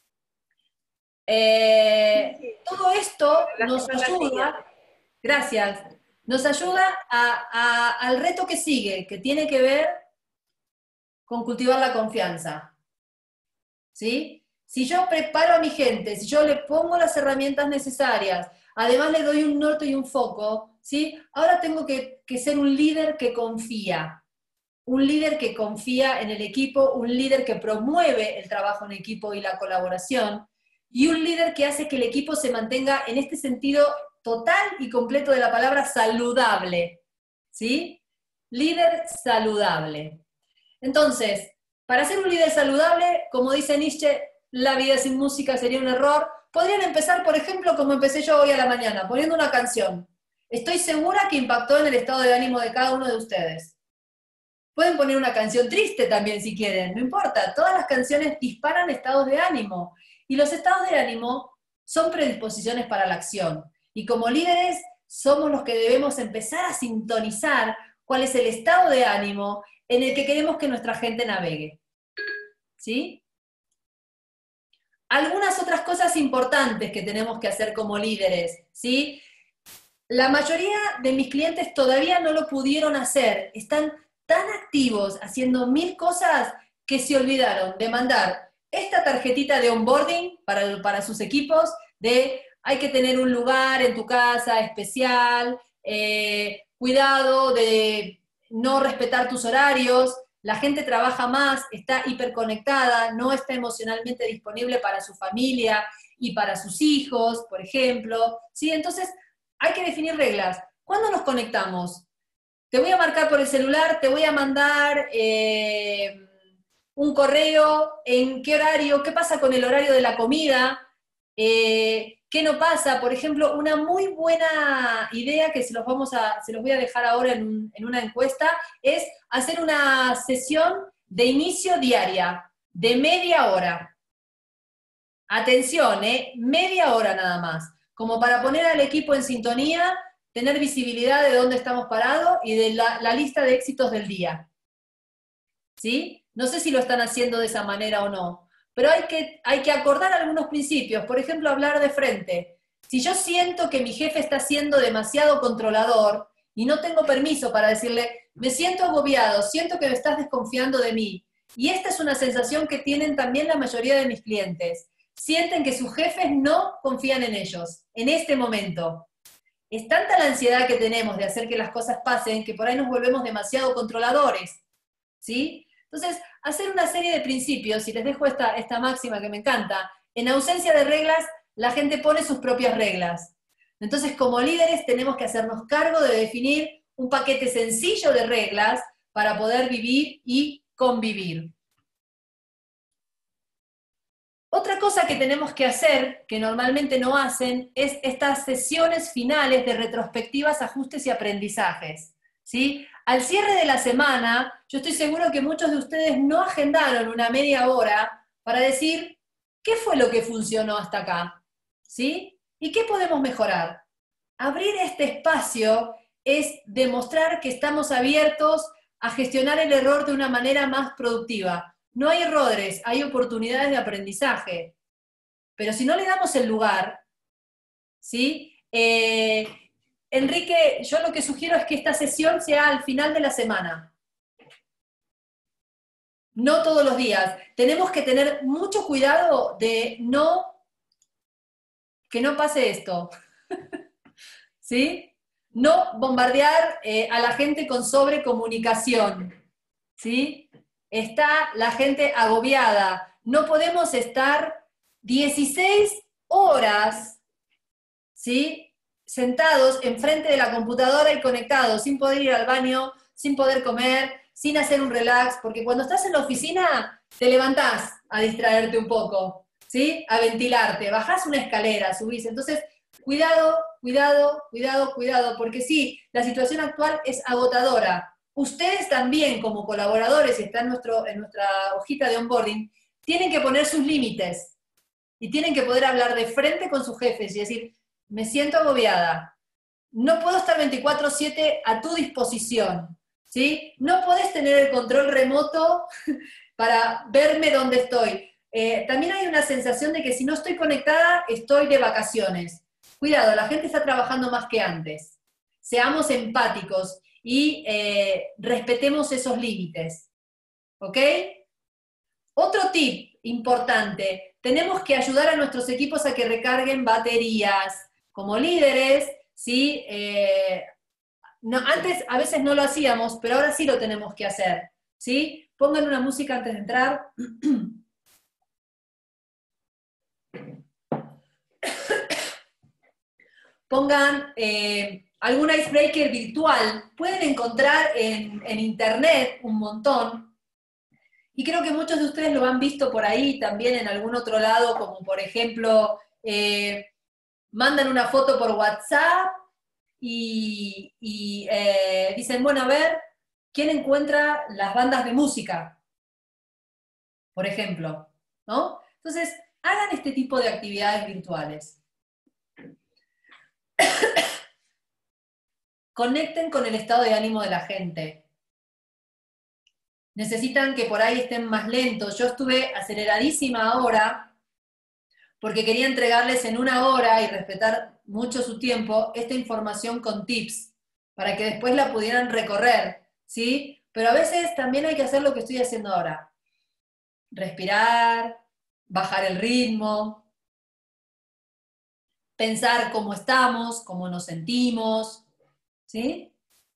Eh, todo esto nos ayuda, gracias, nos ayuda a, a, al reto que sigue, que tiene que ver con cultivar la confianza, ¿sí? Si yo preparo a mi gente, si yo le pongo las herramientas necesarias, además le doy un norte y un foco, ¿sí? Ahora tengo que, que ser un líder que confía, un líder que confía en el equipo, un líder que promueve el trabajo en equipo y la colaboración, y un líder que hace que el equipo se mantenga en este sentido total y completo de la palabra saludable, ¿sí? Líder saludable. Entonces, para ser un líder saludable, como dice Nietzsche, la vida sin música sería un error. Podrían empezar, por ejemplo, como empecé yo hoy a la mañana, poniendo una canción. Estoy segura que impactó en el estado de ánimo de cada uno de ustedes. Pueden poner una canción triste también si quieren, no importa. Todas las canciones disparan estados de ánimo. Y los estados de ánimo son predisposiciones para la acción. Y como líderes somos los que debemos empezar a sintonizar cuál es el estado de ánimo en el que queremos que nuestra gente navegue. ¿Sí? Algunas otras cosas importantes que tenemos que hacer como líderes, ¿sí? La mayoría de mis clientes todavía no lo pudieron hacer, están tan activos haciendo mil cosas que se olvidaron de mandar esta tarjetita de onboarding para, para sus equipos, de hay que tener un lugar en tu casa especial, eh, cuidado de no respetar tus horarios. La gente trabaja más, está hiperconectada, no está emocionalmente disponible para su familia y para sus hijos, por ejemplo, ¿sí? Entonces, hay que definir reglas. ¿Cuándo nos conectamos? Te voy a marcar por el celular, te voy a mandar eh, un correo, ¿en qué horario? ¿Qué pasa con el horario de la comida? Eh, ¿Qué no pasa? Por ejemplo, una muy buena idea que se los, vamos a, se los voy a dejar ahora en, un, en una encuesta, es hacer una sesión de inicio diaria, de media hora. Atención, ¿eh? Media hora nada más, como para poner al equipo en sintonía, tener visibilidad de dónde estamos parados y de la, la lista de éxitos del día. ¿Sí? No sé si lo están haciendo de esa manera o no, pero hay que, hay que acordar algunos principios. Por ejemplo, hablar de frente. Si yo siento que mi jefe está siendo demasiado controlador y no tengo permiso para decirle, me siento agobiado, siento que me estás desconfiando de mí, y esta es una sensación que tienen también la mayoría de mis clientes, sienten que sus jefes no confían en ellos, en este momento. Es tanta la ansiedad que tenemos de hacer que las cosas pasen, que por ahí nos volvemos demasiado controladores, ¿sí? Entonces, hacer una serie de principios, y les dejo esta, esta máxima que me encanta, en ausencia de reglas, la gente pone sus propias reglas. Entonces, como líderes tenemos que hacernos cargo de definir un paquete sencillo de reglas para poder vivir y convivir. Otra cosa que tenemos que hacer, que normalmente no hacen, es estas sesiones finales de retrospectivas, ajustes y aprendizajes, ¿sí? Al cierre de la semana, yo estoy seguro que muchos de ustedes no agendaron una media hora para decir, ¿qué fue lo que funcionó hasta acá? ¿Sí? ¿Y qué podemos mejorar? Abrir este espacio es demostrar que estamos abiertos a gestionar el error de una manera más productiva. No hay errores, hay oportunidades de aprendizaje. Pero si no le damos el lugar, ¿sí? Eh, Enrique, yo lo que sugiero es que esta sesión sea al final de la semana. No todos los días. Tenemos que tener mucho cuidado de no, que no pase esto. ¿Sí? No bombardear eh, a la gente con sobrecomunicación. ¿Sí? Está la gente agobiada. No podemos estar dieciséis horas, ¿sí?, sentados enfrente de la computadora y conectados, sin poder ir al baño, sin poder comer, sin hacer un relax, porque cuando estás en la oficina te levantás a distraerte un poco, ¿sí?, a ventilarte, bajás una escalera, subís. Entonces, cuidado, cuidado, cuidado, cuidado, porque sí, la situación actual es agotadora. Ustedes también, como colaboradores, y está en, nuestro, en nuestra hojita de onboarding, tienen que poner sus límites y tienen que poder hablar de frente con sus jefes y decir, me siento agobiada, no puedo estar veinticuatro siete a tu disposición, ¿sí? No podés tener el control remoto para verme dónde estoy. Eh, también hay una sensación de que si no estoy conectada, estoy de vacaciones. Cuidado, la gente está trabajando más que antes. Seamos empáticos y eh, respetemos esos límites. ¿Ok? Otro tip importante, tenemos que ayudar a nuestros equipos a que recarguen baterías. Como líderes, ¿sí? Eh, no, antes a veces no lo hacíamos, pero ahora sí lo tenemos que hacer, ¿sí? Pongan una música antes de entrar. Pongan eh, algún icebreaker virtual. Pueden encontrar en, en internet un montón. Y creo que muchos de ustedes lo han visto por ahí, también en algún otro lado, como por ejemplo, eh, mandan una foto por WhatsApp y, y eh, dicen, bueno, a ver, ¿quién encuentra las bandas de música? Por ejemplo, ¿no? Entonces, hagan este tipo de actividades virtuales. Conecten con el estado de ánimo de la gente. Necesitan que por ahí estén más lentos. Yo estuve aceleradísima ahora, porque quería entregarles en una hora y respetar mucho su tiempo esta información con tips, para que después la pudieran recorrer, ¿sí? Pero a veces también hay que hacer lo que estoy haciendo ahora. Respirar, bajar el ritmo, pensar cómo estamos, cómo nos sentimos, ¿sí?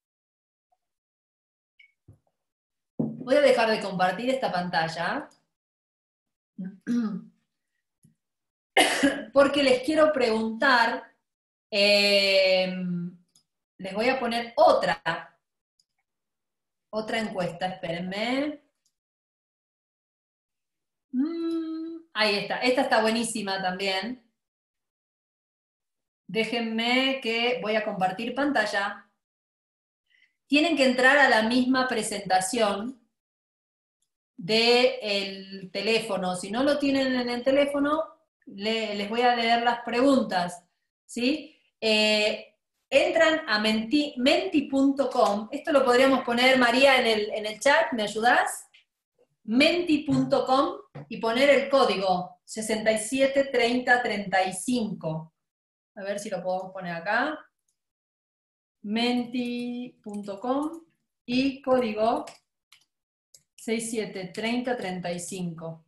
Voy a dejar de compartir esta pantalla porque les quiero preguntar, eh, les voy a poner otra, otra encuesta, espérenme. Mm, ahí está, esta está buenísima también. Déjenme que voy a compartir pantalla. Tienen que entrar a la misma presentación del teléfono. Si no lo tienen en el teléfono, le, les voy a leer las preguntas, ¿sí? Eh, entran a menti punto com, esto lo podríamos poner, María, en el, en el chat, ¿me ayudás? menti punto com y poner el código sesenta y siete treinta treinta y cinco. A ver si lo podemos poner acá. menti punto com y código sesenta y siete treinta treinta y cinco.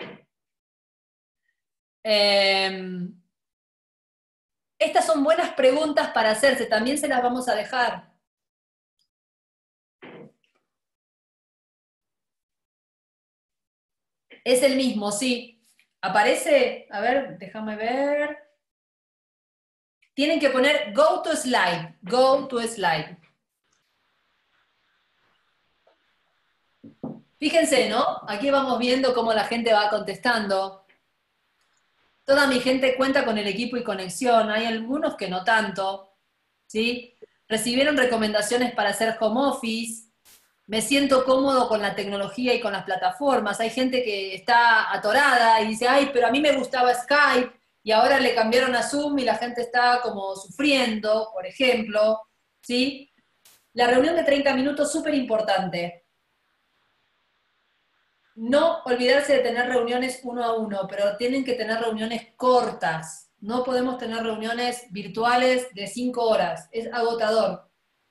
Eh, estas son buenas preguntas para hacerse, también se las vamos a dejar. Es el mismo, sí. ¿Aparece? A ver, déjame ver. Tienen que poner go to slide, go to slide. Fíjense, ¿no? Aquí vamos viendo cómo la gente va contestando. Toda mi gente cuenta con el equipo y conexión, hay algunos que no tanto, ¿sí? Recibieron recomendaciones para hacer home office, me siento cómodo con la tecnología y con las plataformas, hay gente que está atorada y dice, ay, pero a mí me gustaba Skype, y ahora le cambiaron a Zoom y la gente está como sufriendo, por ejemplo, ¿sí? La reunión de treinta minutos, súper importante. No olvidarse de tener reuniones uno a uno, pero tienen que tener reuniones cortas. No podemos tener reuniones virtuales de cinco horas, es agotador.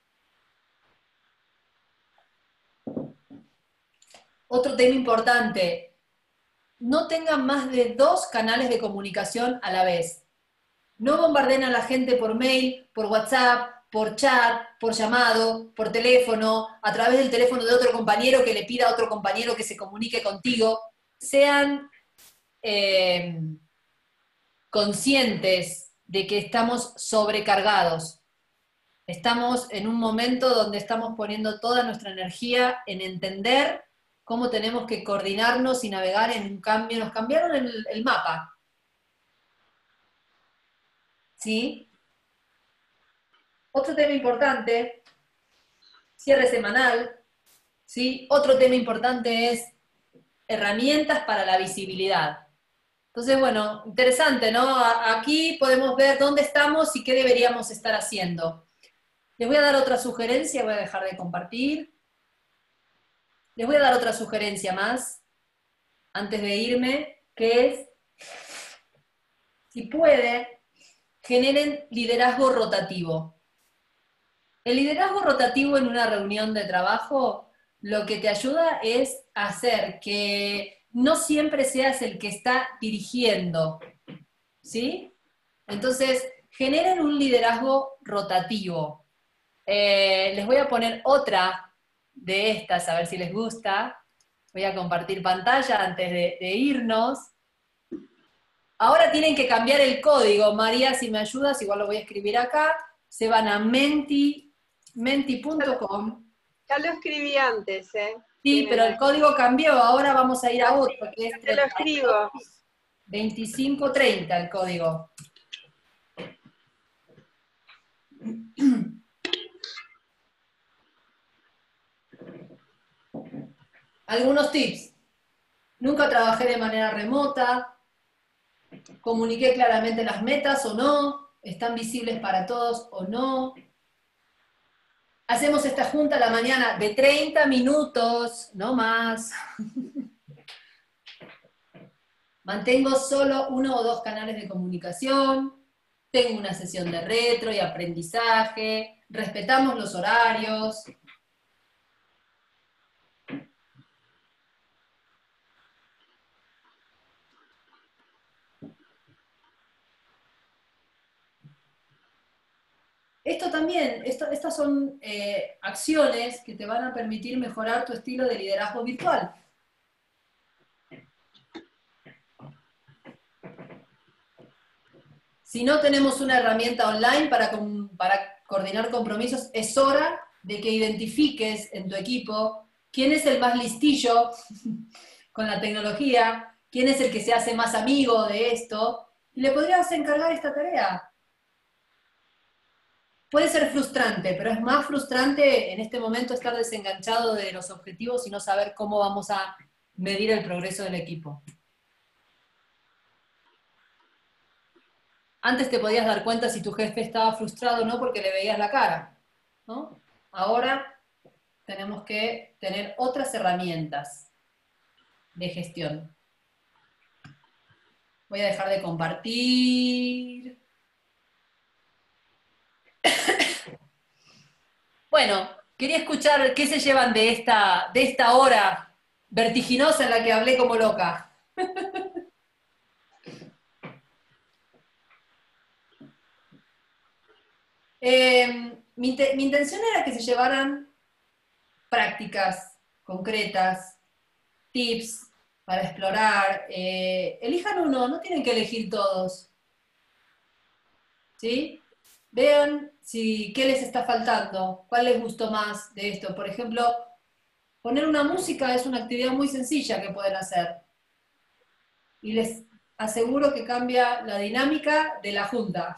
Otro tema importante, no tengan más de dos canales de comunicación a la vez. No bombarden a la gente por mail, por WhatsApp, por chat, por llamado, por teléfono, a través del teléfono de otro compañero que le pida a otro compañero que se comunique contigo. Sean eh, conscientes de que estamos sobrecargados. Estamos en un momento donde estamos poniendo toda nuestra energía en entender cómo tenemos que coordinarnos y navegar en un cambio. Nos cambiaron el, el mapa. ¿Sí? Otro tema importante, cierre semanal. ¿Sí? Otro tema importante es herramientas para la visibilidad. Entonces, bueno, interesante, ¿no? Aquí podemos ver dónde estamos y qué deberíamos estar haciendo. Les voy a dar otra sugerencia, voy a dejar de compartir. Les voy a dar otra sugerencia más, antes de irme, que es, si puede, generen liderazgo rotativo. El liderazgo rotativo en una reunión de trabajo, lo que te ayuda es hacer que no siempre seas el que está dirigiendo, ¿sí? Entonces, generen un liderazgo rotativo. Eh, les voy a poner otra de estas, a ver si les gusta. Voy a compartir pantalla antes de, de irnos. Ahora tienen que cambiar el código. María, si me ayudas, igual lo voy a escribir acá. Se van a menti punto com. Ya lo escribí antes, ¿eh? Sí, pero el código cambió. Ahora vamos a ir a otro, que es Te lo escribo. veinticinco treinta el código. Algunos tips. Nunca trabajé de manera remota. Comuniqué claramente las metas o no. ¿Están visibles para todos o no? Hacemos esta junta a la mañana de treinta minutos, no más. Mantengo solo uno o dos canales de comunicación. Tengo una sesión de retro y aprendizaje. Respetamos los horarios. Esto también, esto, estas son eh, acciones que te van a permitir mejorar tu estilo de liderazgo virtual. Si no tenemos una herramienta online para, para coordinar compromisos, es hora de que identifiques en tu equipo quién es el más listillo con la tecnología, quién es el que se hace más amigo de esto, y le podrías encargar esta tarea. Puede ser frustrante, pero es más frustrante en este momento estar desenganchado de los objetivos y no saber cómo vamos a medir el progreso del equipo. Antes te podías dar cuenta si tu jefe estaba frustrado o no porque le veías la cara, ¿no? Ahora tenemos que tener otras herramientas de gestión. Voy a dejar de compartir. Bueno, quería escuchar qué se llevan de esta, de esta hora vertiginosa en la que hablé como loca. eh, mi, te, mi intención era que se llevaran prácticas concretas, tips para explorar. Eh, elijan uno, no tienen que elegir todos. ¿Sí? Vean si, qué les está faltando, cuál les gustó más de esto. Por ejemplo, poner una música es una actividad muy sencilla que pueden hacer. Y les aseguro que cambia la dinámica de la junta.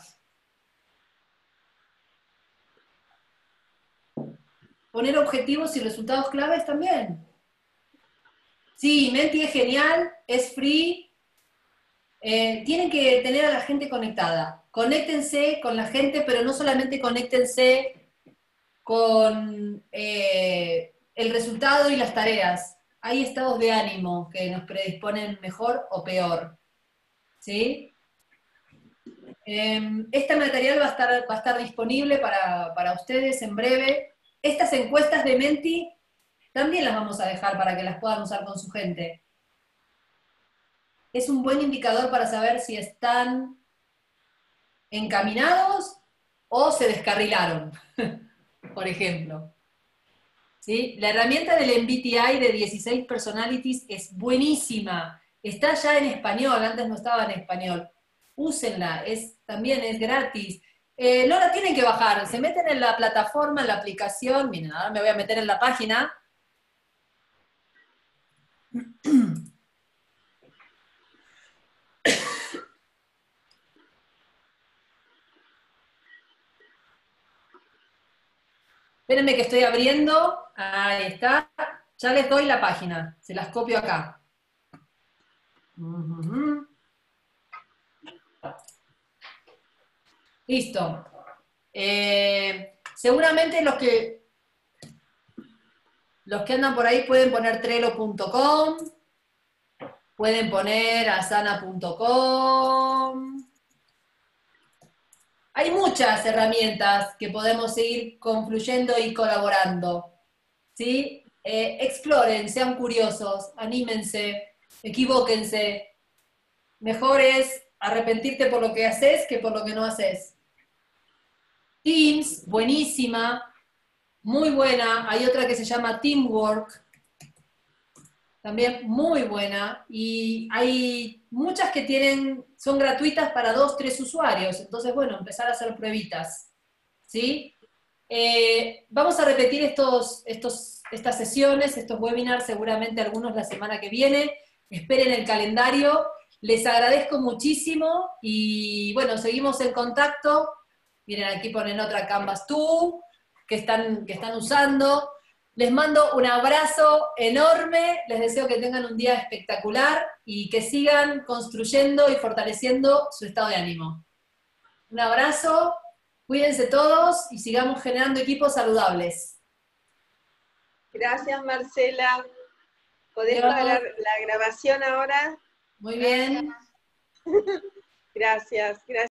Poner objetivos y resultados claves también. Sí, Menti es genial, es free. Eh, tienen que tener a la gente conectada. Conéctense con la gente, pero no solamente conéctense con eh, el resultado y las tareas. Hay estados de ánimo que nos predisponen mejor o peor. ¿Sí? Eh, este material va a estar, va a estar disponible para, para ustedes en breve. Estas encuestas de Menti también las vamos a dejar para que las puedan usar con su gente. Es un buen indicador para saber si están encaminados o se descarrilaron, por ejemplo. ¿Sí? La herramienta del M B T I de dieciséis Personalities es buenísima. Está ya en español, antes no estaba en español. Úsenla, es, también es gratis. Eh, no la tienen que bajar, se meten en la plataforma, en la aplicación. Miren, ahora me voy a meter en la página. Espérenme que estoy abriendo. Ahí está. Ya les doy la página. Se las copio acá. Uh-huh. Listo. Eh, seguramente los que los que andan por ahí pueden poner trello punto com, pueden poner asana punto com. Hay muchas herramientas que podemos ir confluyendo y colaborando. ¿Sí? Eh, exploren, sean curiosos, anímense, equivóquense. Mejor es arrepentirte por lo que haces que por lo que no haces. Teams, buenísima, muy buena. Hay otra que se llama Teamwork, también muy buena. Y hay muchas que tienen, son gratuitas para dos, tres usuarios. Entonces, bueno, empezar a hacer pruebitas. ¿Sí? Eh, vamos a repetir estos, estos, estas sesiones, estos webinars, seguramente algunos la semana que viene. Esperen el calendario. Les agradezco muchísimo y bueno, seguimos en contacto. Miren, aquí ponen otra Canvas dos que están, que están usando. Les mando un abrazo enorme, les deseo que tengan un día espectacular y que sigan construyendo y fortaleciendo su estado de ánimo. Un abrazo, cuídense todos y sigamos generando equipos saludables. Gracias, Marcela. ¿Podés Adiós. parar la grabación ahora? Muy bien. Gracias, gracias.